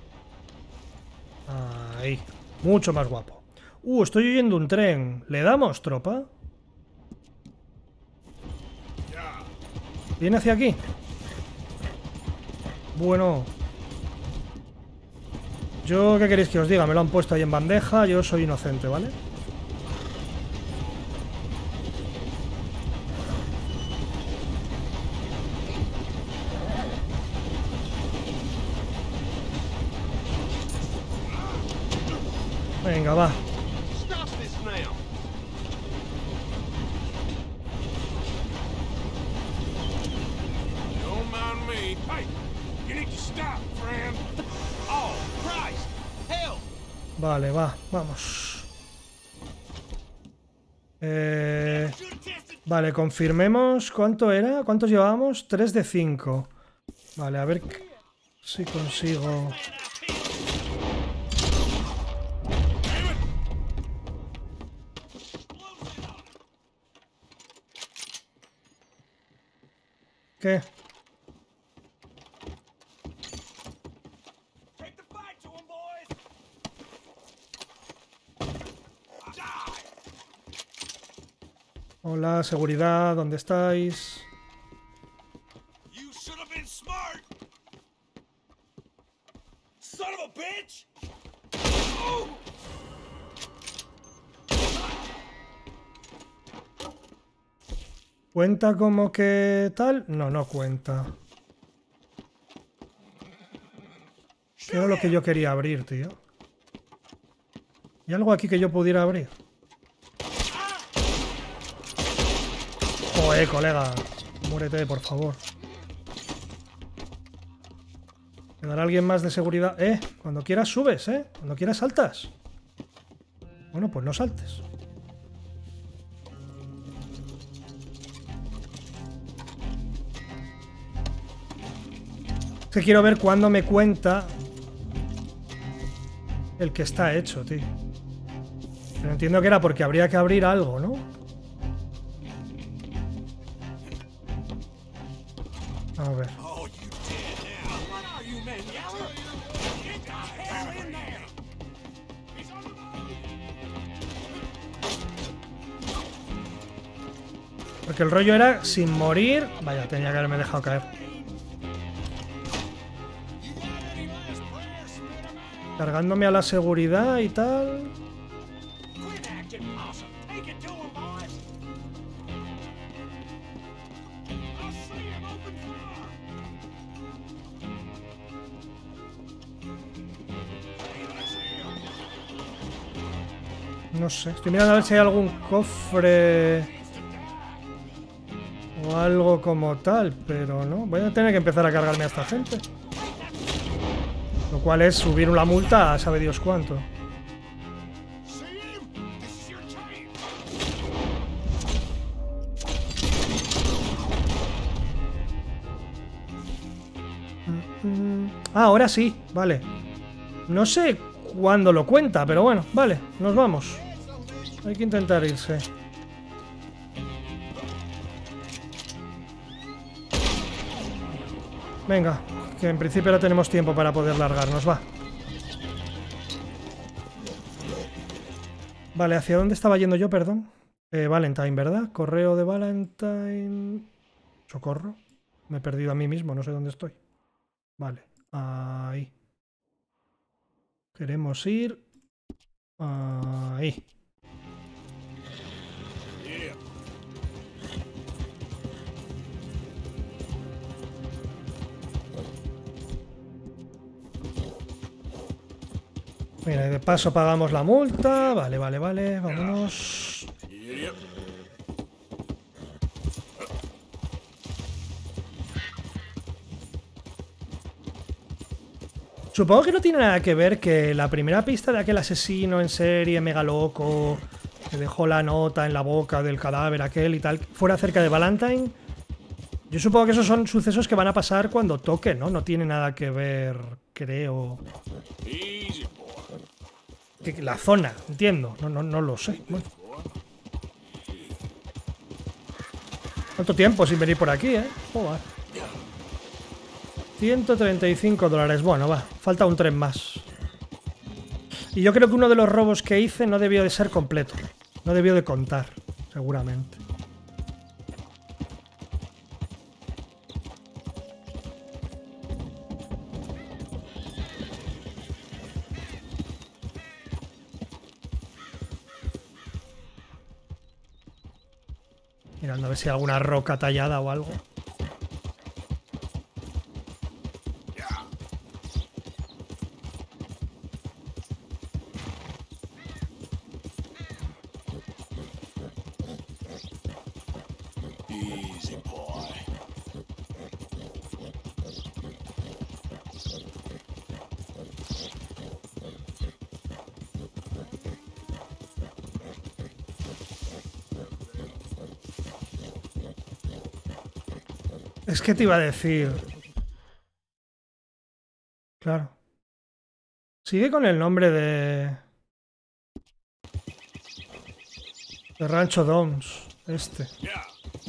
Ahí. Mucho más guapo. Uh, estoy oyendo un tren. ¿Le damos, tropa? Yeah. ¿Viene hacia aquí? Bueno. Yo, ¿qué queréis que os diga? Me lo han puesto ahí en bandeja. Yo soy inocente, ¿vale? Venga, va. Stop this now. Don't mind me. Hey, you need to stop, friend. Oh, Christ! Help! Vale, va, vamos. Eh, vale, confirmemos. ¿Cuánto era? ¿Cuántos llevábamos? tres de cinco. Vale, a ver si consigo... ¿Qué? Take the fight to him, boys. Hola, seguridad, ¿dónde estáis? You should have been smart. Son of a bitch! Oh! ¿Cuenta como que tal? No, no cuenta. ¿Qué era lo que yo quería abrir, tío? ¿Hay algo aquí que yo pudiera abrir? Joder, colega. Muérete, por favor. ¿Quedará alguien más de seguridad? Eh, cuando quieras subes, eh. Cuando quieras saltas. Bueno, pues no saltes. Es que quiero ver cuándo me cuenta el que está hecho, tío. Pero entiendo que era porque habría que abrir algo, ¿no? A ver. Oh, you dead now. What are you, man? Yeller? Get the hell in there! He's on the move! Porque el rollo era sin morir. Vaya, tenía que haberme dejado caer. Cargándome a la seguridad y tal. Quit acting awesome. Take it to him, boys. I'll see him open fire. No sé, estoy mirando a ver si hay algún cofre o algo como tal, pero no. Voy a tener que empezar a cargarme a esta gente. Lo cual es subir la multa a sabe Dios cuánto. See him? This is your chance. Ah, ahora sí, vale. No sé cuándo lo cuenta, pero bueno, vale, nos vamos. Hay que intentar irse. Venga, que en principio ahora tenemos tiempo para poder largarnos, va. Vale, ¿hacia dónde estaba yendo yo, perdón? Eh, Valentine, ¿verdad? Correo de Valentine. Socorro. Me he perdido a mí mismo, no sé dónde estoy. Vale, ahí. Queremos ir... Ahí. Yeah. Mira, y de paso pagamos la multa. Vale, vale, vale. Vámonos. Yep. Supongo que no tiene nada que ver que la primera pista de aquel asesino en serie mega loco que dejó la nota en la boca del cadáver aquel y tal fuera cerca de Valentine. Yo supongo que esos son sucesos que van a pasar cuando toque, ¿no? No tiene nada que ver, creo. Easy, boy. Que la zona, entiendo. No, no, no lo sé. Bueno. ¿Cuánto tiempo sin venir por aquí, eh? Joder. ciento treinta y cinco dólares. Bueno, va. Falta un tren más. Y yo creo que uno de los robos que hice no debió de ser completo. No debió de contar, seguramente. Mirando a ver si hay alguna roca tallada o algo. Easy, boy. Es que te iba a decir... Claro. Sigue con el nombre de... De Rancho Downs. Este. Yeah.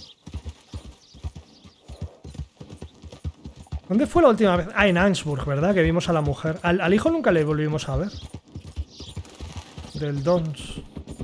¿Dónde fue la última vez? Ah, en Ansburg, ¿verdad? Que vimos a la mujer. Al, al hijo nunca le volvimos a ver. Del Downs.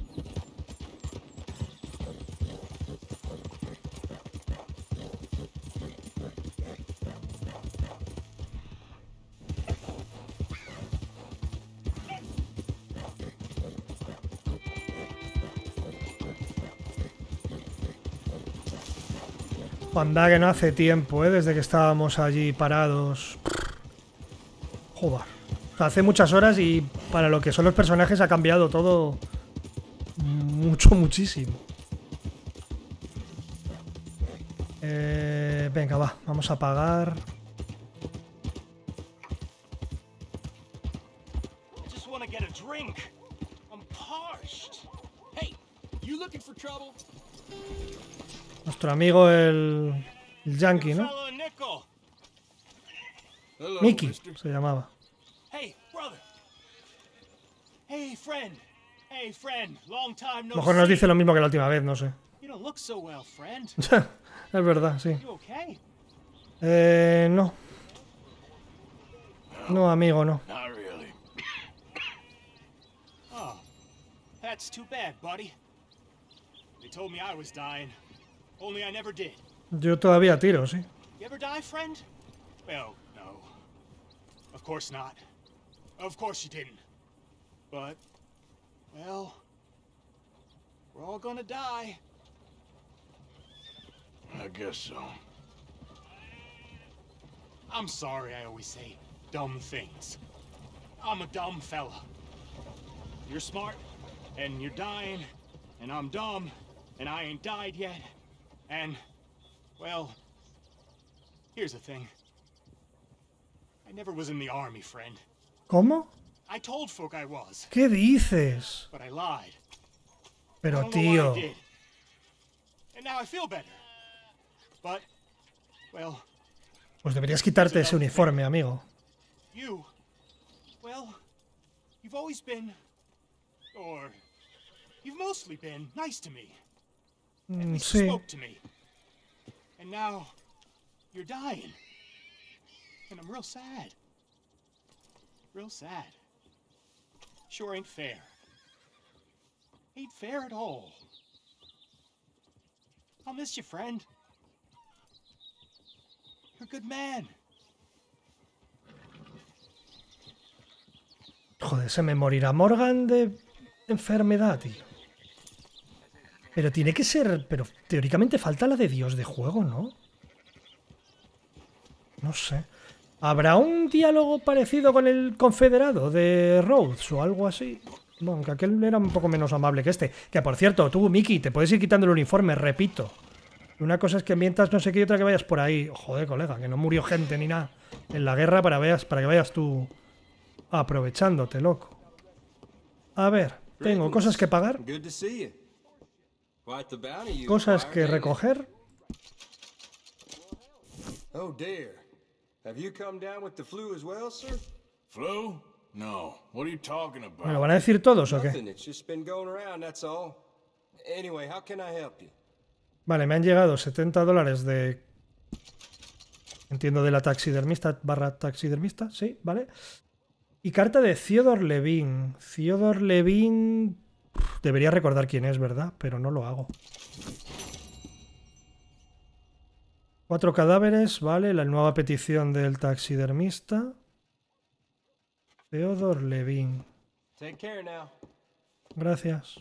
Anda que no hace tiempo, ¿eh? Desde que estábamos allí parados. Joder. O sea, hace muchas horas y para lo que son los personajes ha cambiado todo mucho, muchísimo. Eh, venga, va. Vamos a pagar. Just want to get a drink. I'm parched. Hey, you looking for trouble? Nuestro amigo el, el Yankee, ¿no? Fellow Nickel. Hello, Mickey mister. se llamaba. Hey, brother. Hey, friend. Hey, friend. Long time A no lo mejor nos see. dice lo mismo que la última vez, no sé. You don't look so well, friend. Es verdad, sí. You okay? Eh, no. No, amigo, no. Not really. Oh, that's too bad, buddy. They told me I was dying, only I never did. Yo todavía tiro, sí. You ever die, friend? Well, no. Of course not. Of course you didn't. But, well, we're all gonna die. I guess so. I'm sorry I always say dumb things. I'm a dumb fella. You're smart, and you're dying, and I'm dumb, and I ain't died yet. And, well, here's the thing. I never was in the army, friend. ¿Cómo? I told folk I was, ¿Qué dices? but I lied. I Pero don't know tío. why I did. And now I feel better. But, well, Pues deberías quitarte ese uniforme, amigo. you, well, you've always been, or you've mostly been nice to me. At Mm, least you sí. spoke to me. And now you're dying. And I'm real sad. Real sad. Sure ain't fair. Ain't fair at all. I'll miss you, friend. You're a good man. Joder, se me morirá Morgan de enfermedad, tío. Pero tiene que ser... Pero teóricamente falta la de Dios de juego, ¿no? No sé. ¿Habrá un diálogo parecido con el confederado de Rhodes o algo así? Bueno, aunque aquel era un poco menos amable que este. Que por cierto, tú, Mickey, te puedes ir quitando el uniforme, repito. Una cosa es que mientras no sé qué y otra que vayas por ahí. Joder, colega, que no murió gente ni nada en la guerra para, veas, para que vayas tú aprovechándote, loco. A ver, tengo cosas que pagar. Good to see you. Quite the bounty you Cosas acquired, que ain't it? recoger. Oh dear. Have you come down with the flu as well, sir? Flu? No. What are you talking about? ¿Me lo van a decir todos o qué? Nothing. It's just been going around, that's all. Anyway, how can I help you? Vale, me han llegado setenta dólares de... Entiendo de la taxidermista barra taxidermista, sí, vale. Y carta de Theodore Levin. Theodore Levin... Debería recordar quién es, ¿verdad? Pero no lo hago. Cuatro cadáveres, vale. La nueva petición del taxidermista. Theodore Levin. Take care now. Gracias.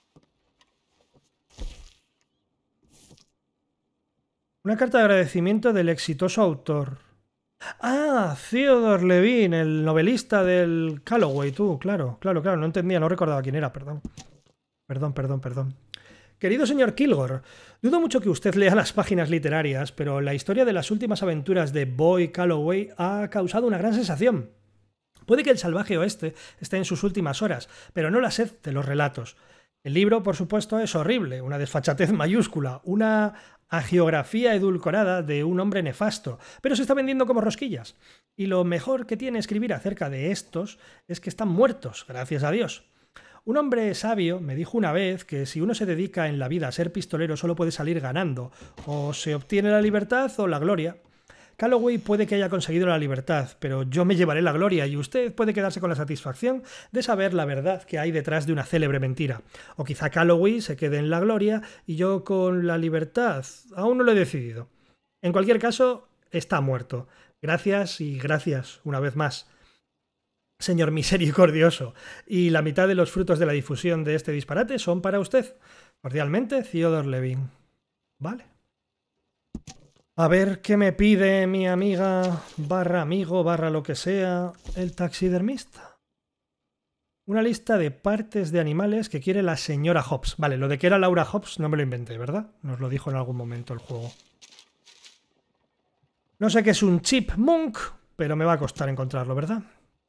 Una carta de agradecimiento del exitoso autor. Ah, Theodore Levin, el novelista del Calloway, tú, claro, claro, claro, no entendía, no recordaba quién era, perdón. Perdón, perdón, perdón. Querido señor Kilgore, dudo mucho que usted lea las páginas literarias, pero la historia de las últimas aventuras de Boy Calloway ha causado una gran sensación. Puede que el salvaje oeste esté en sus últimas horas, pero no la sed de los relatos. El libro, por supuesto, es horrible, una desfachatez mayúscula, una hagiografía edulcorada de un hombre nefasto, pero se está vendiendo como rosquillas. Y lo mejor que tiene escribir acerca de estos es que están muertos, gracias a Dios. Un hombre sabio me dijo una vez que si uno se dedica en la vida a ser pistolero solo puede salir ganando, o se obtiene la libertad o la gloria. Calloway puede que haya conseguido la libertad, pero yo me llevaré la gloria y usted puede quedarse con la satisfacción de saber la verdad que hay detrás de una célebre mentira. O quizá Calloway se quede en la gloria y yo con la libertad. Aún no lo he decidido. En cualquier caso, está muerto. Gracias y gracias una vez más, señor misericordioso. Y la mitad de los frutos de la difusión de este disparate son para usted. Cordialmente, Theodore Levin. Vale. A ver qué me pide mi amiga, barra amigo, barra lo que sea, el taxidermista. Una lista de partes de animales que quiere la señora Hobbs. Vale, lo de que era Laura Hobbs no me lo inventé, ¿verdad? Nos lo dijo en algún momento el juego. No sé qué es un chipmunk, pero me va a costar encontrarlo, ¿verdad?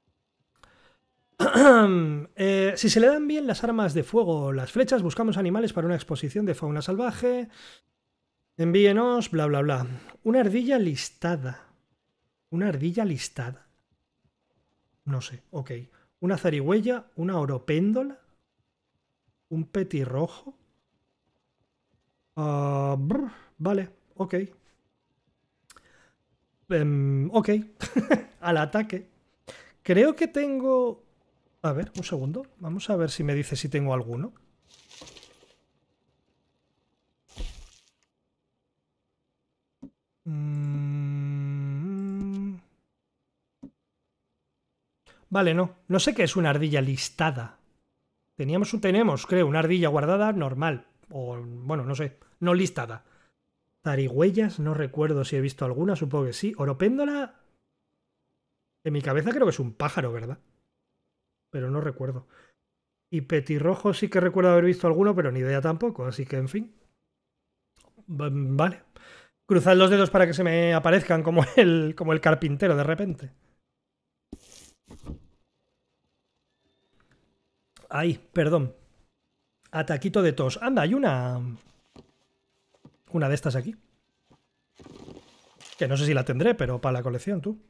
eh, si se le dan bien las armas de fuego o las flechas, buscamos animales para una exposición de fauna salvaje... Envíenos, bla, bla, bla. Una ardilla listada. Una ardilla listada. No sé, ok. Una zarigüeya, una oropéndola. Un petirrojo. Uh, brr, vale, ok. Um, ok. Al ataque. Creo que tengo... A ver, un segundo. Vamos a ver si me dice si tengo alguno. Vale, no. No sé qué es una ardilla listada. Teníamos, tenemos, creo, una ardilla guardada normal. O, bueno, no sé. No listada. Zarigüeyas, no recuerdo si he visto alguna. Supongo que sí. Oropéndola... En mi cabeza creo que es un pájaro, ¿verdad? Pero no recuerdo. Y petirrojo sí que recuerdo haber visto alguno, pero ni idea tampoco. Así que, en fin. Vale. Cruzad los dedos para que se me aparezcan como el, como el carpintero de repente. Ay, perdón. Ataquito de tos. Anda, hay una... Una de estas aquí. Que no sé si la tendré, pero para la colección, tú.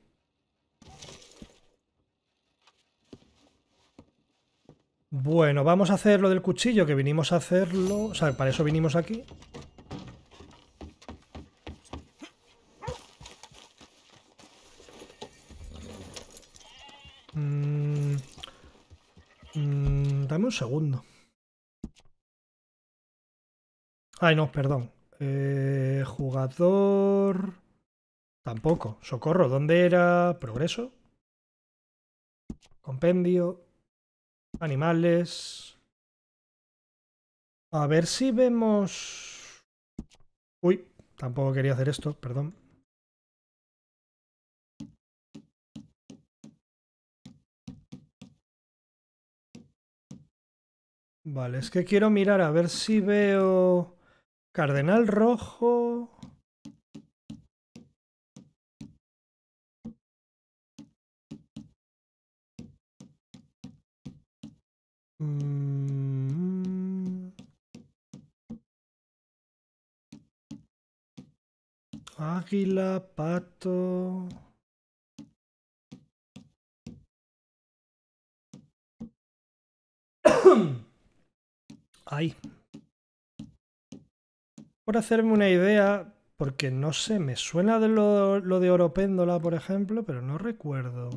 Bueno, vamos a hacer lo del cuchillo, que vinimos a hacerlo... O sea, para eso vinimos aquí. Mm, mm, dame un segundo. Ay, no, perdón. Eh, jugador... Tampoco. Socorro, ¿dónde era? Progreso. Compendio. Animales. A ver si vemos... Uy, tampoco quería hacer esto, perdón. Vale, es que quiero mirar a ver si veo... Cardenal rojo... Mm. Águila, pato... Ay. Por hacerme una idea, porque no sé, me suena de lo, lo de Oropéndola, por ejemplo, pero no recuerdo.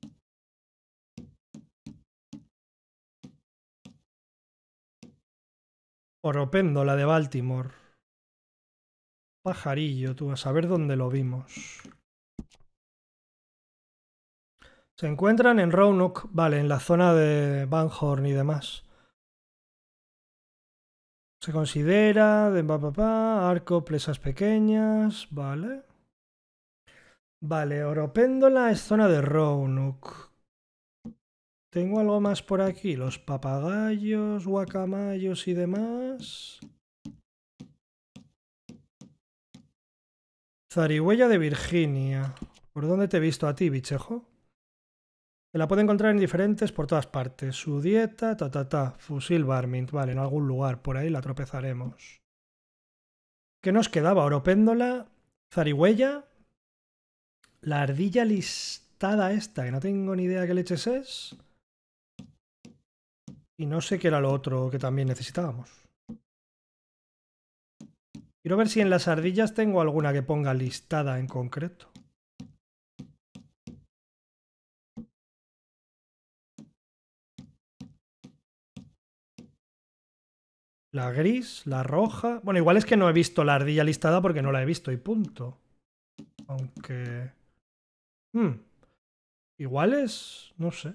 Oropéndola de Baltimore. Pajarillo, tú, a saber dónde lo vimos. Se encuentran en Roanoke, vale, en la zona de Van Horn y demás. Se considera de papá, arco, presas pequeñas, vale. Vale, Oropéndola es zona de Roanoke. Tengo algo más por aquí, los papagayos, guacamayos y demás. Zarigüeya de Virginia. ¿Por dónde te he visto a ti, bichejo? Se la puede encontrar en diferentes por todas partes. Su dieta, ta ta ta. Fusil Varmint, vale, en algún lugar por ahí la tropezaremos. ¿Qué nos quedaba? Oropéndola, zarigüeya, la ardilla listada esta, que no tengo ni idea qué leches es. Y no sé qué era lo otro que también necesitábamos. Quiero ver si en las ardillas tengo alguna que ponga listada en concreto. La gris, la roja... Bueno, igual es que no he visto la ardilla listada porque no la he visto y punto. Aunque... Hmm. Igual es... no sé.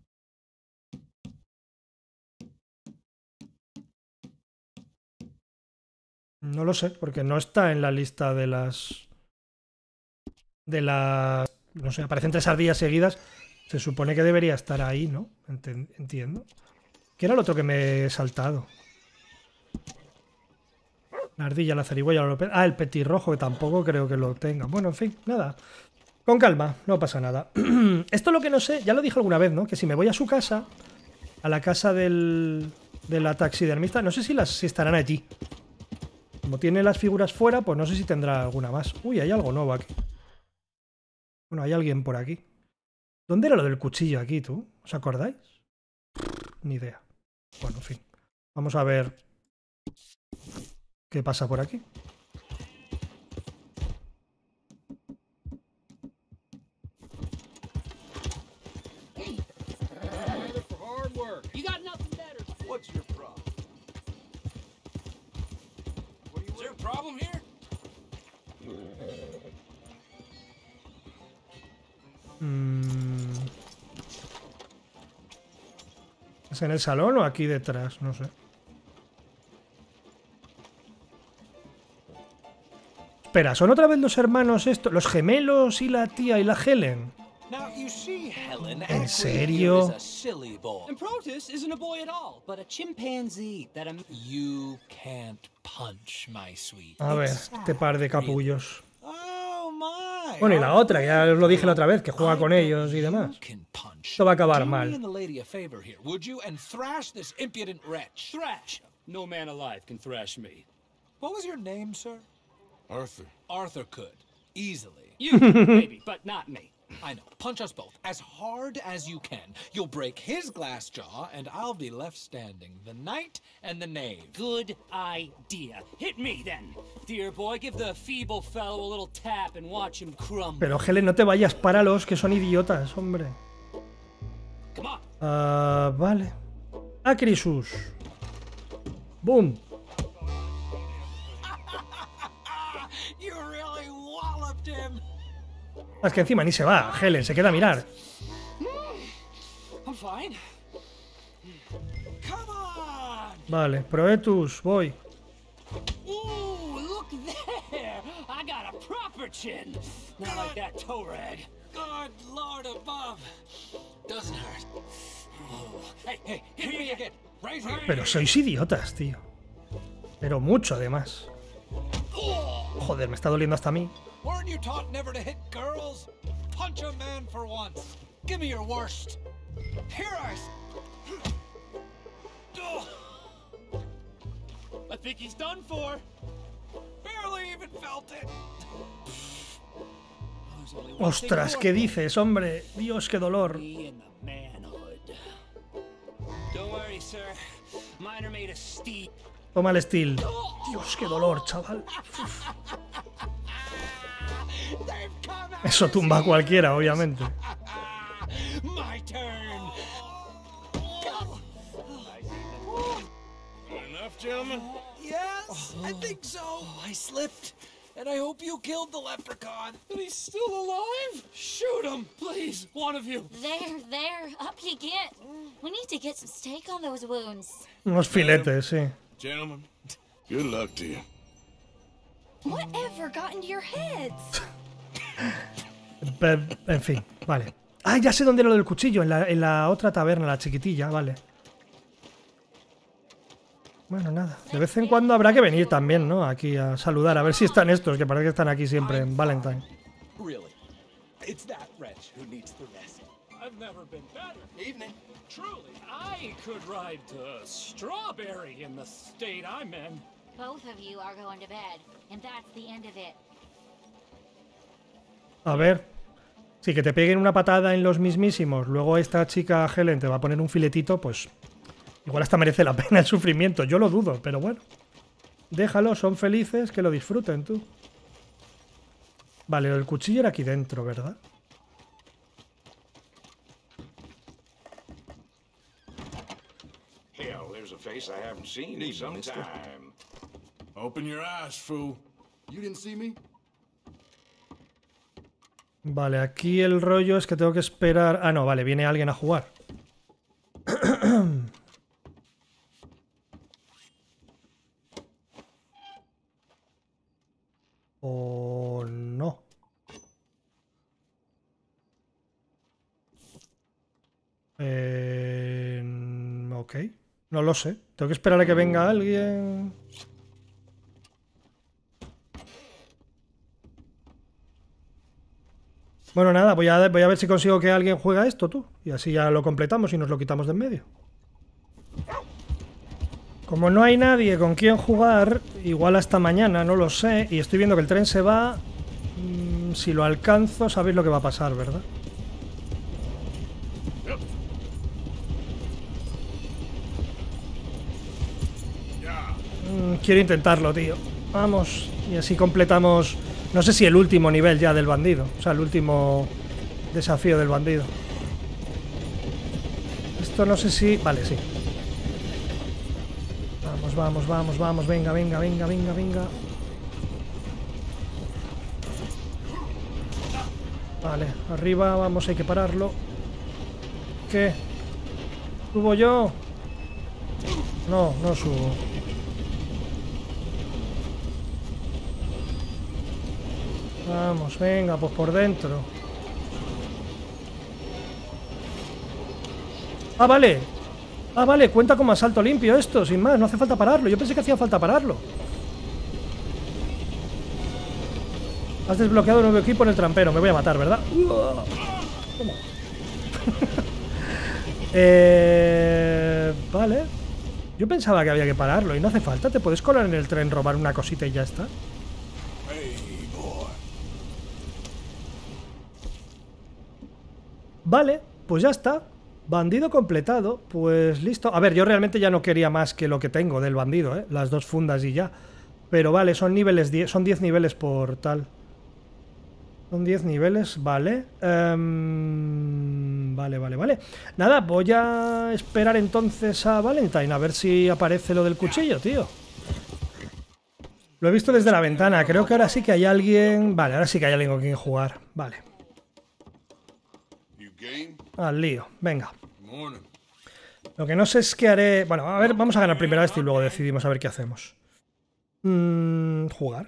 No lo sé, porque no está en la lista de las... De las... No sé, aparecen tres ardillas seguidas. Se supone que debería estar ahí, ¿no? Entiendo. ¿Qué era lo otro que me he saltado? La ardilla, la zarigüeya, la europea... Ah, el petirrojo, que tampoco creo que lo tenga. Bueno, en fin, nada. Con calma, no pasa nada. Esto lo que no sé, ya lo dije alguna vez, ¿no? Que si me voy a su casa, a la casa del... de la taxidermista, no sé si, las, si estarán allí. Como tiene las figuras fuera, pues no sé si tendrá alguna más. Uy, hay algo nuevo aquí. Bueno, hay alguien por aquí. ¿Dónde era lo del cuchillo aquí, tú? ¿Os acordáis? Ni idea. Bueno, en fin. Vamos a ver qué pasa por aquí. Mm. ¿Es en el salón o aquí detrás? No sé. Espera, ¿son otra vez los hermanos estos? ¿Los gemelos y la tía y la Helen? ¿En serio? And Protus isn't a boy at all, but a chimpanzee that I'm... You can't punch, my sweet. A ver, este par de capullos. Oh my. Bueno, y la otra, que ya os lo dije la otra vez, que juega con ellos y demás. Esto va a acabar mal. Would you and thrash this impudent wretch? Thrash! No man alive can thrash me. What was your name, sir? Arthur. Arthur could. Easily. You, maybe, but not me. I know. Punch us both. As hard as you can. You'll break his glass jaw, and I'll be left standing. The knight and the knave. Good idea. Hit me, then. Dear boy, give the feeble fellow a little tap and watch him crumble. Pero, Helen, no te vayas, páralos, que son idiotas, hombre. Come on. Ah, uh, vale. Acrisus. Boom. him. Es que encima ni se va, Helen, se queda a mirar. I'm fine. Come on! Vale, Proetus, voy. Ooh, look there! I got a proper chin. Not like that toe rag. Good Lord above. Doesn't hurt. Oh. Hey, hey, hit me again. Right here. Pero sois idiotas, tío. Pero mucho, además. Joder, me está doliendo hasta a mí. Weren't you taught never to hit girls? Punch a man for once. Give me your worst. Here I. I think he's done for. Barely even felt it. Ostras, ¿qué dices, hombre? Dios, qué dolor. Me and the manhood. Don't worry, sir. Mine are made of steel. Toma el steel. Dios, qué dolor, chaval. Eso tumba a cualquiera, obviamente. My turn. Enough, gentlemen? Yes, I think so. I slipped, and I hope you killed the leprechaun. But he's still alive? Shoot him, please, one of you. There, there, up you get. We need to get some steak on those wounds. Unos filetes, sí. Gentlemen, good luck to you. Whatever got into your heads? Pe- En fin, vale. Ah, ya sé dónde era lo del cuchillo, en la, en la otra taberna, la chiquitilla, vale. Bueno, nada. De vez en cuando habrá que venir también, ¿no? Aquí a saludar, a ver si están estos, que parece que están aquí siempre en Valentine. Really, it's that wretch who needs the rest. I've never been better. Evening. Truly, I could ride to Strawberry in the state I'm in. Both of you are going to bed, and that's the end of it. A ver. Sí, que te peguen una patada en los mismísimos. Luego esta chica Helen te va a poner un filetito, pues igual hasta merece la pena el sufrimiento. Yo lo dudo, pero bueno. Déjalo, son felices, que lo disfruten tú. Vale, el cuchillo era aquí dentro, ¿verdad? Hell, there's a face I haven't seen in some time. Open your eyes, fool. You didn't see me? Vale, aquí el rollo es que tengo que esperar... Ah, no, vale, viene alguien a jugar. O no. Eh, ok. No lo sé. Tengo que esperar a que venga alguien. Bueno, nada, voy a, voy a ver si consigo que alguien juegue esto, tú. Y así ya lo completamos y nos lo quitamos de en medio. Como no hay nadie con quien jugar, igual hasta mañana, no lo sé. Y estoy viendo que el tren se va. Mmm, si lo alcanzo, sabéis lo que va a pasar, ¿verdad? Mm, quiero intentarlo, tío. Vamos. Y así completamos... No sé si el último nivel ya del bandido. O sea, el último desafío del bandido. Esto no sé si... Vale, sí. Vamos, vamos, vamos, vamos. Venga, venga, venga, venga, venga. Vale, arriba, vamos, hay que pararlo. ¿Qué? ¿Subo yo? No, no subo. Vamos, venga, pues por dentro. Ah, vale. Ah, vale, cuenta como asalto limpio esto, sin más, no hace falta pararlo. Yo pensé que hacía falta pararlo. Has desbloqueado un nuevo equipo en el trampero. Me voy a matar, ¿verdad? ¿Cómo? eh, vale. Yo pensaba que había que pararlo y no hace falta. Te puedes colar en el tren, robar una cosita y ya está. Vale, pues ya está. Bandido completado. Pues listo. A ver, yo realmente ya no quería más que lo que tengo del bandido, ¿eh? Las dos fundas y ya. Pero vale, son niveles diez, son diez niveles por tal. Son diez niveles, vale. Um, vale, vale, vale. Nada, voy a esperar entonces a Valentine a ver si aparece lo del cuchillo, tío. Lo he visto desde la ventana. Creo que ahora sí que hay alguien... Vale, ahora sí que hay alguien con quien jugar. Vale. Al lío. Venga. Lo que no sé es qué haré... Bueno, a ver, vamos a ganar primero este y luego decidimos a ver qué hacemos. Mm, jugar.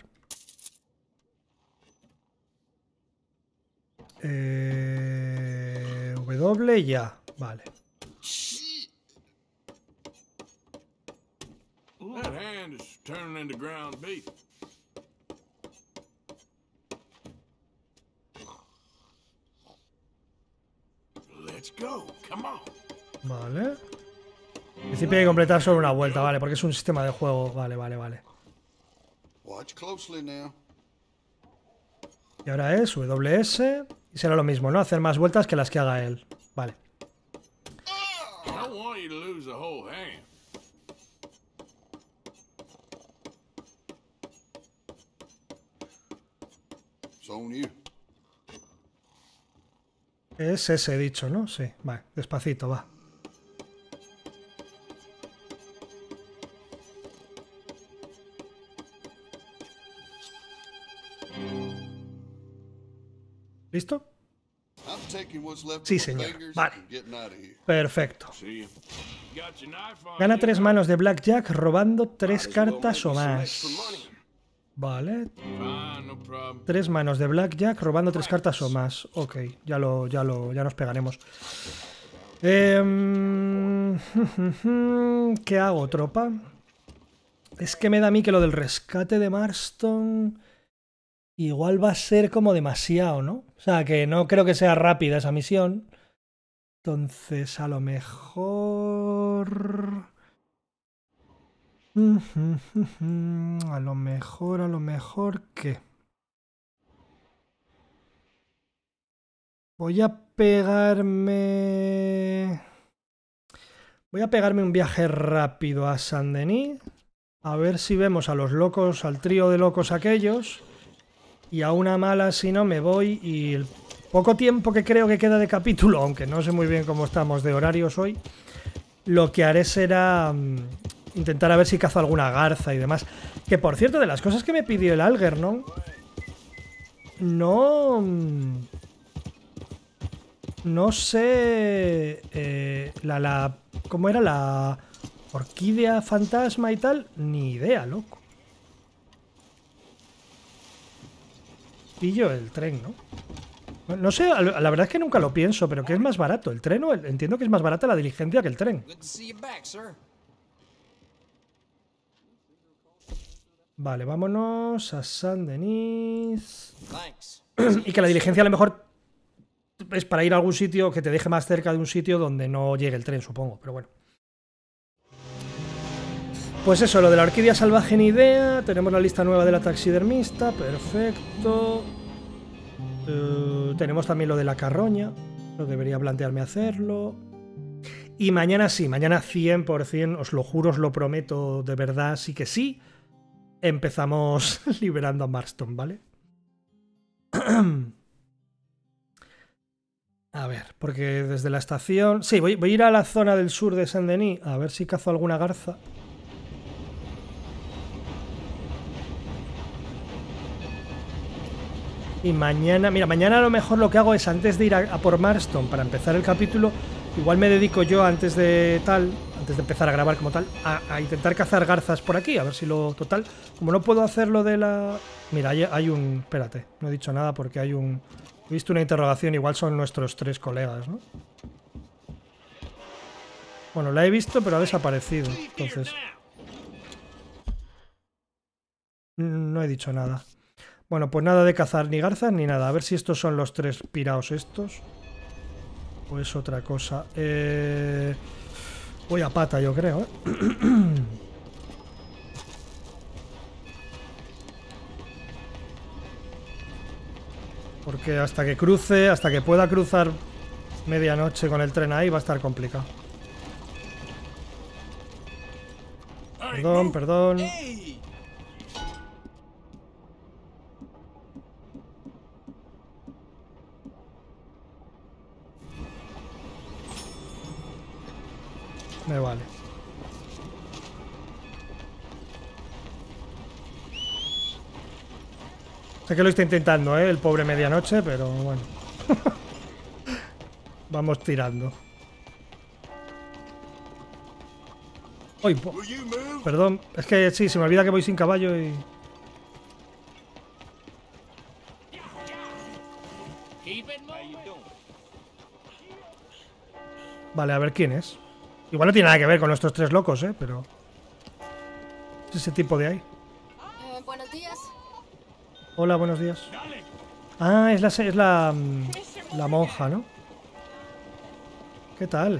Eh, W ya. Vale. That hand is turning into ground beef. Let's go. Come on. Vale. En principio hay que completar solo una vuelta, vale, porque es un sistema de juego. Vale, vale, vale. Watch closely now. Y ahora es W S y será lo mismo, ¿no? Hacer más vueltas que las que haga él. Vale. I don't want you to lose the whole hand. It's on you. Es ese dicho, ¿no? Sí, vale, despacito, va. ¿Listo? Sí, señor. Vale. Perfecto. Gana tres manos de Blackjack robando tres cartas o más. Vale. Tres manos de Blackjack robando tres cartas o más. Ok, ya lo, ya lo, ya nos pegaremos. Eh, ¿Qué hago, tropa? Es que me da a mí que lo del rescate de Marston igual va a ser como demasiado, ¿no? O sea, que no creo que sea rápida esa misión. Entonces, a lo mejor... A lo mejor, a lo mejor, ¿qué? Voy a pegarme... Voy a pegarme un viaje rápido a Saint-Denis. A ver si vemos a los locos, al trío de locos aquellos. Y a una mala, si no, me voy. Y el poco tiempo que creo que queda de capítulo, aunque no sé muy bien cómo estamos de horarios hoy, lo que haré será... intentar a ver si cazo alguna garza y demás. Que por cierto, de las cosas que me pidió el Algernon, no... No sé... Eh, la, la... ¿Cómo era? La orquídea fantasma y tal. Ni idea, loco. Pillo el tren, ¿no? No sé, la verdad es que nunca lo pienso, pero ¿qué es más barato? ¿El tren o el... Entiendo que es más barata la diligencia que el tren. Vale, vámonos a Saint-Denis. Y que la diligencia a lo mejor es para ir a algún sitio que te deje más cerca de un sitio donde no llegue el tren, supongo, pero bueno. Pues eso, lo de la orquídea salvaje ni idea. Tenemos la lista nueva de la taxidermista, perfecto. Uh, tenemos también lo de la carroña. No debería plantearme hacerlo. Y mañana sí, mañana cien por cien, os lo juro, os lo prometo, de verdad, sí que sí. Empezamos liberando a Marston, ¿vale? A ver, porque desde la estación... Sí, voy, voy a ir a la zona del sur de Saint-Denis, a ver si cazo alguna garza. Y mañana... Mira, mañana a lo mejor lo que hago es, antes de ir a, a por Marston para empezar el capítulo, igual me dedico yo antes de tal... antes de empezar a grabar como tal, a, a intentar cazar garzas por aquí, a ver si lo... Total, como no puedo hacerlo de la... Mira, hay, hay un... Espérate, no he dicho nada porque hay un... He visto una interrogación, igual son nuestros tres colegas, ¿no? Bueno, la he visto, pero ha desaparecido, entonces... No he dicho nada. Bueno, pues nada de cazar ni garzas ni nada. A ver si estos son los tres piraos estos. O es otra cosa. Eh... Voy a pata, yo creo, ¿eh? Porque hasta que cruce, hasta que pueda cruzar medianoche con el tren ahí, va a estar complicado. Perdón, perdón. Me vale. Sé que lo está intentando, ¿eh? El pobre medianoche, pero bueno. Vamos tirando. Uy, po- perdón, es que sí, se me olvida que voy sin caballo y... Vale, a ver quién es. Igual no tiene nada que ver con nuestros tres locos, ¿eh? Pero... es ese tipo de ahí. Eh, buenos días. Hola, buenos días. Ah, es la, es la, mm, la monja, ¿no? ¿Qué tal?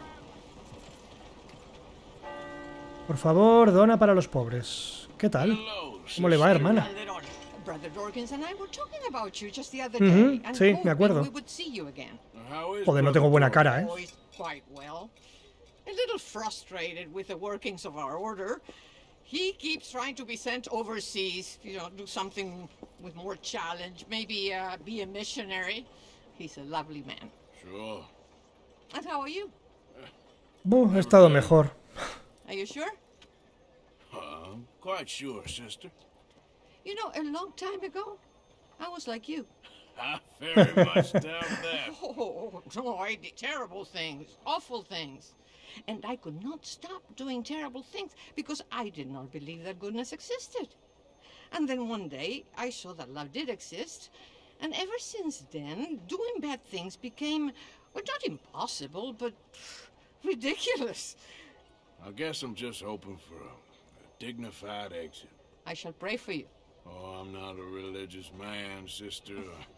Por favor, dona para los pobres. ¿Qué tal? ¿Cómo le va, hermana? Brother Dorkins and I were talking about you just the other Ujú, day, and sí, me hoping acuerdo. we would see you again. Joder, no tengo buena cara, ¿eh? Oh, he's quite well. A little frustrated with the workings of our order. He keeps trying to be sent overseas, you know, do something with more challenge, maybe uh, be a missionary. He's a lovely man. Sure. And how are you? Buh, he estado mejor. Are you sure? Uh, I'm quite sure, sister. You know, a long time ago, I was like you. I very much doubt that. Oh, no, I did terrible things, awful things. And I could not stop doing terrible things because I did not believe that goodness existed. And then one day, I saw that love did exist. And ever since then, doing bad things became, well, not impossible, but pff, ridiculous. I guess I'm just hoping for a, a dignified exit. I shall pray for you. Oh, I'm not a religious man, sister.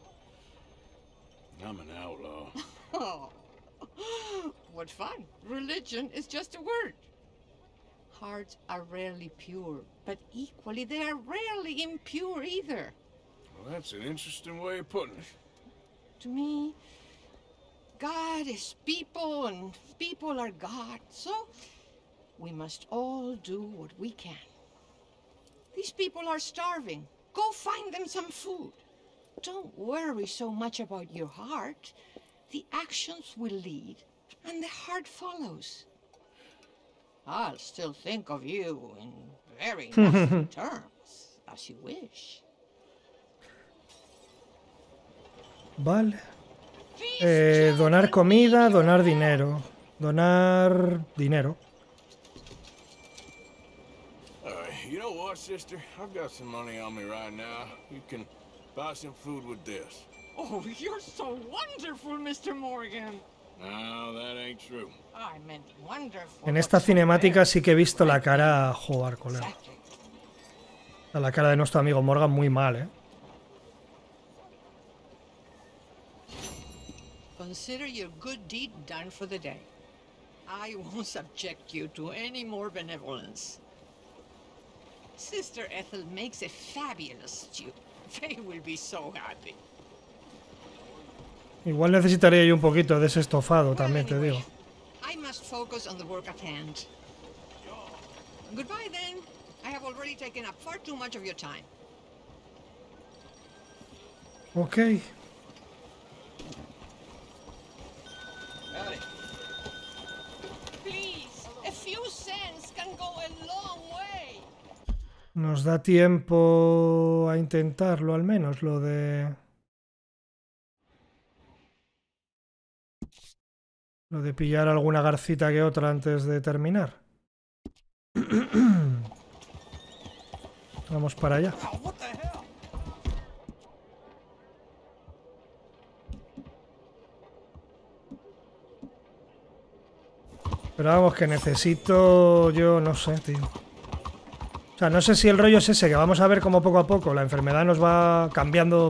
I'm an outlaw. Oh, what fun. Religion is just a word. Hearts are rarely pure, but equally they are rarely impure either. Well, that's an interesting way of putting it. To me, God is people and people are God, so we must all do what we can. These people are starving. Go find them some food. Don't worry so much about your heart. The actions will lead, and the heart follows. I'll still think of you in very nasty terms, as you wish. Vale. Eh, donar comida, donar dinero. Donar dinero. You know what, sister? I've got some money on me right now. You can buy some food with this. Oh, you're so wonderful, Mister Morgan. No, that ain't true. I meant wonderful. En esta cinemática sí que he visto la cara... Joder, colega. La cara de nuestro amigo Morgan muy mal, ¿eh? Consider your good deed done for the day. I won't subject you to any more benevolence. Sister Ethel makes a fabulous stew. They will be so happy. Igual necesitaría yo un poquito de ese estofado, también te digo. I must focus on the work at hand. Goodbye then. I have already taken up far too much of your time. Ok. Please, a few cents can go a long way. Nos da tiempo a intentarlo, al menos, lo de... Lo de pillar alguna garcita que otra antes de terminar. Vamos para allá. Pero vamos, que necesito... Yo no sé, tío. O sea, no sé si el rollo es ese, que vamos a ver cómo poco a poco la enfermedad nos va cambiando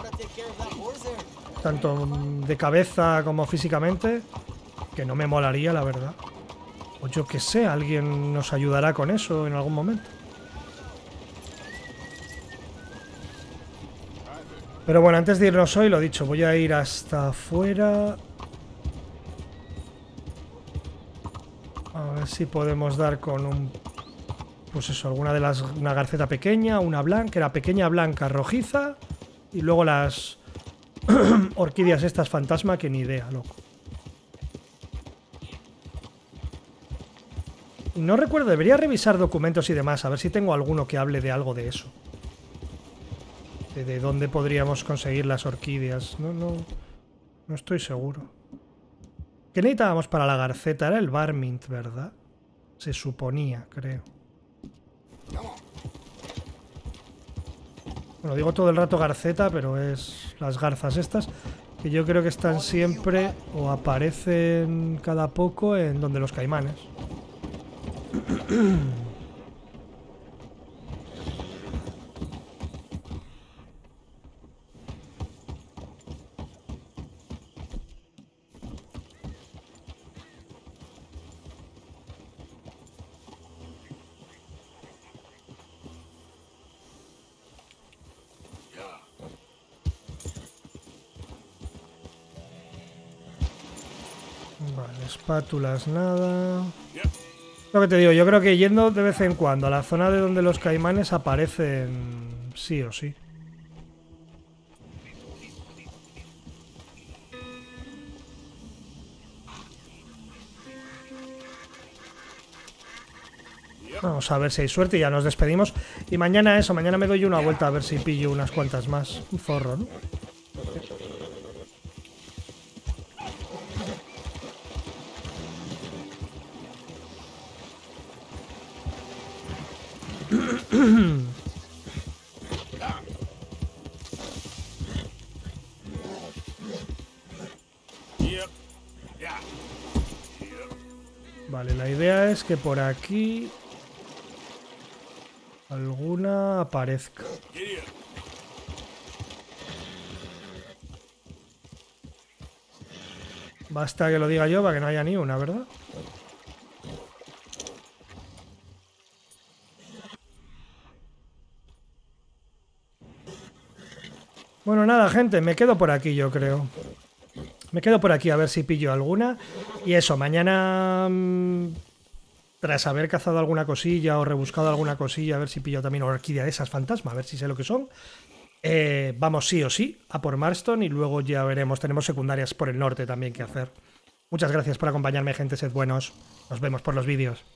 tanto de cabeza como físicamente, que no me molaría, la verdad. O yo que sé, alguien nos ayudará con eso en algún momento. Pero bueno, antes de irnos hoy, lo dicho, voy a ir hasta afuera. A ver si podemos dar con un... Pues eso, alguna de las... Una garceta pequeña, una blanca, era pequeña, blanca, rojiza. Y luego las orquídeas estas fantasma, que ni idea, loco. Y no recuerdo, debería revisar documentos y demás, a ver si tengo alguno que hable de algo de eso. de, de dónde podríamos conseguir las orquídeas. No, no, no estoy seguro. ¿Qué necesitábamos para la garceta? Era el Varmint, ¿verdad? Se suponía, creo. Bueno, digo todo el rato garceta, pero es las garzas estas, que yo creo que están siempre o aparecen cada poco en donde los caimanes. Vale, espátulas nada. Lo que te digo, yo creo que yendo de vez en cuando a la zona de donde los caimanes aparecen sí o sí. Vamos a ver si hay suerte y ya nos despedimos. Y mañana eso, mañana me doy una vuelta a ver si pillo unas cuantas más. Un zorro, ¿no? Vale, la idea es que por aquí alguna aparezca. Basta que lo diga yo para que no haya ni una, ¿verdad? Bueno, nada, gente, me quedo por aquí, yo creo. Me quedo por aquí a ver si pillo alguna. Y eso, mañana, mmm, tras haber cazado alguna cosilla o rebuscado alguna cosilla, a ver si pillo también una orquídea de esas fantasma, a ver si sé lo que son. Eh, vamos sí o sí a por Marston y luego ya veremos. Tenemos secundarias por el norte también que hacer. Muchas gracias por acompañarme, gente. Sed buenos. Nos vemos por los vídeos.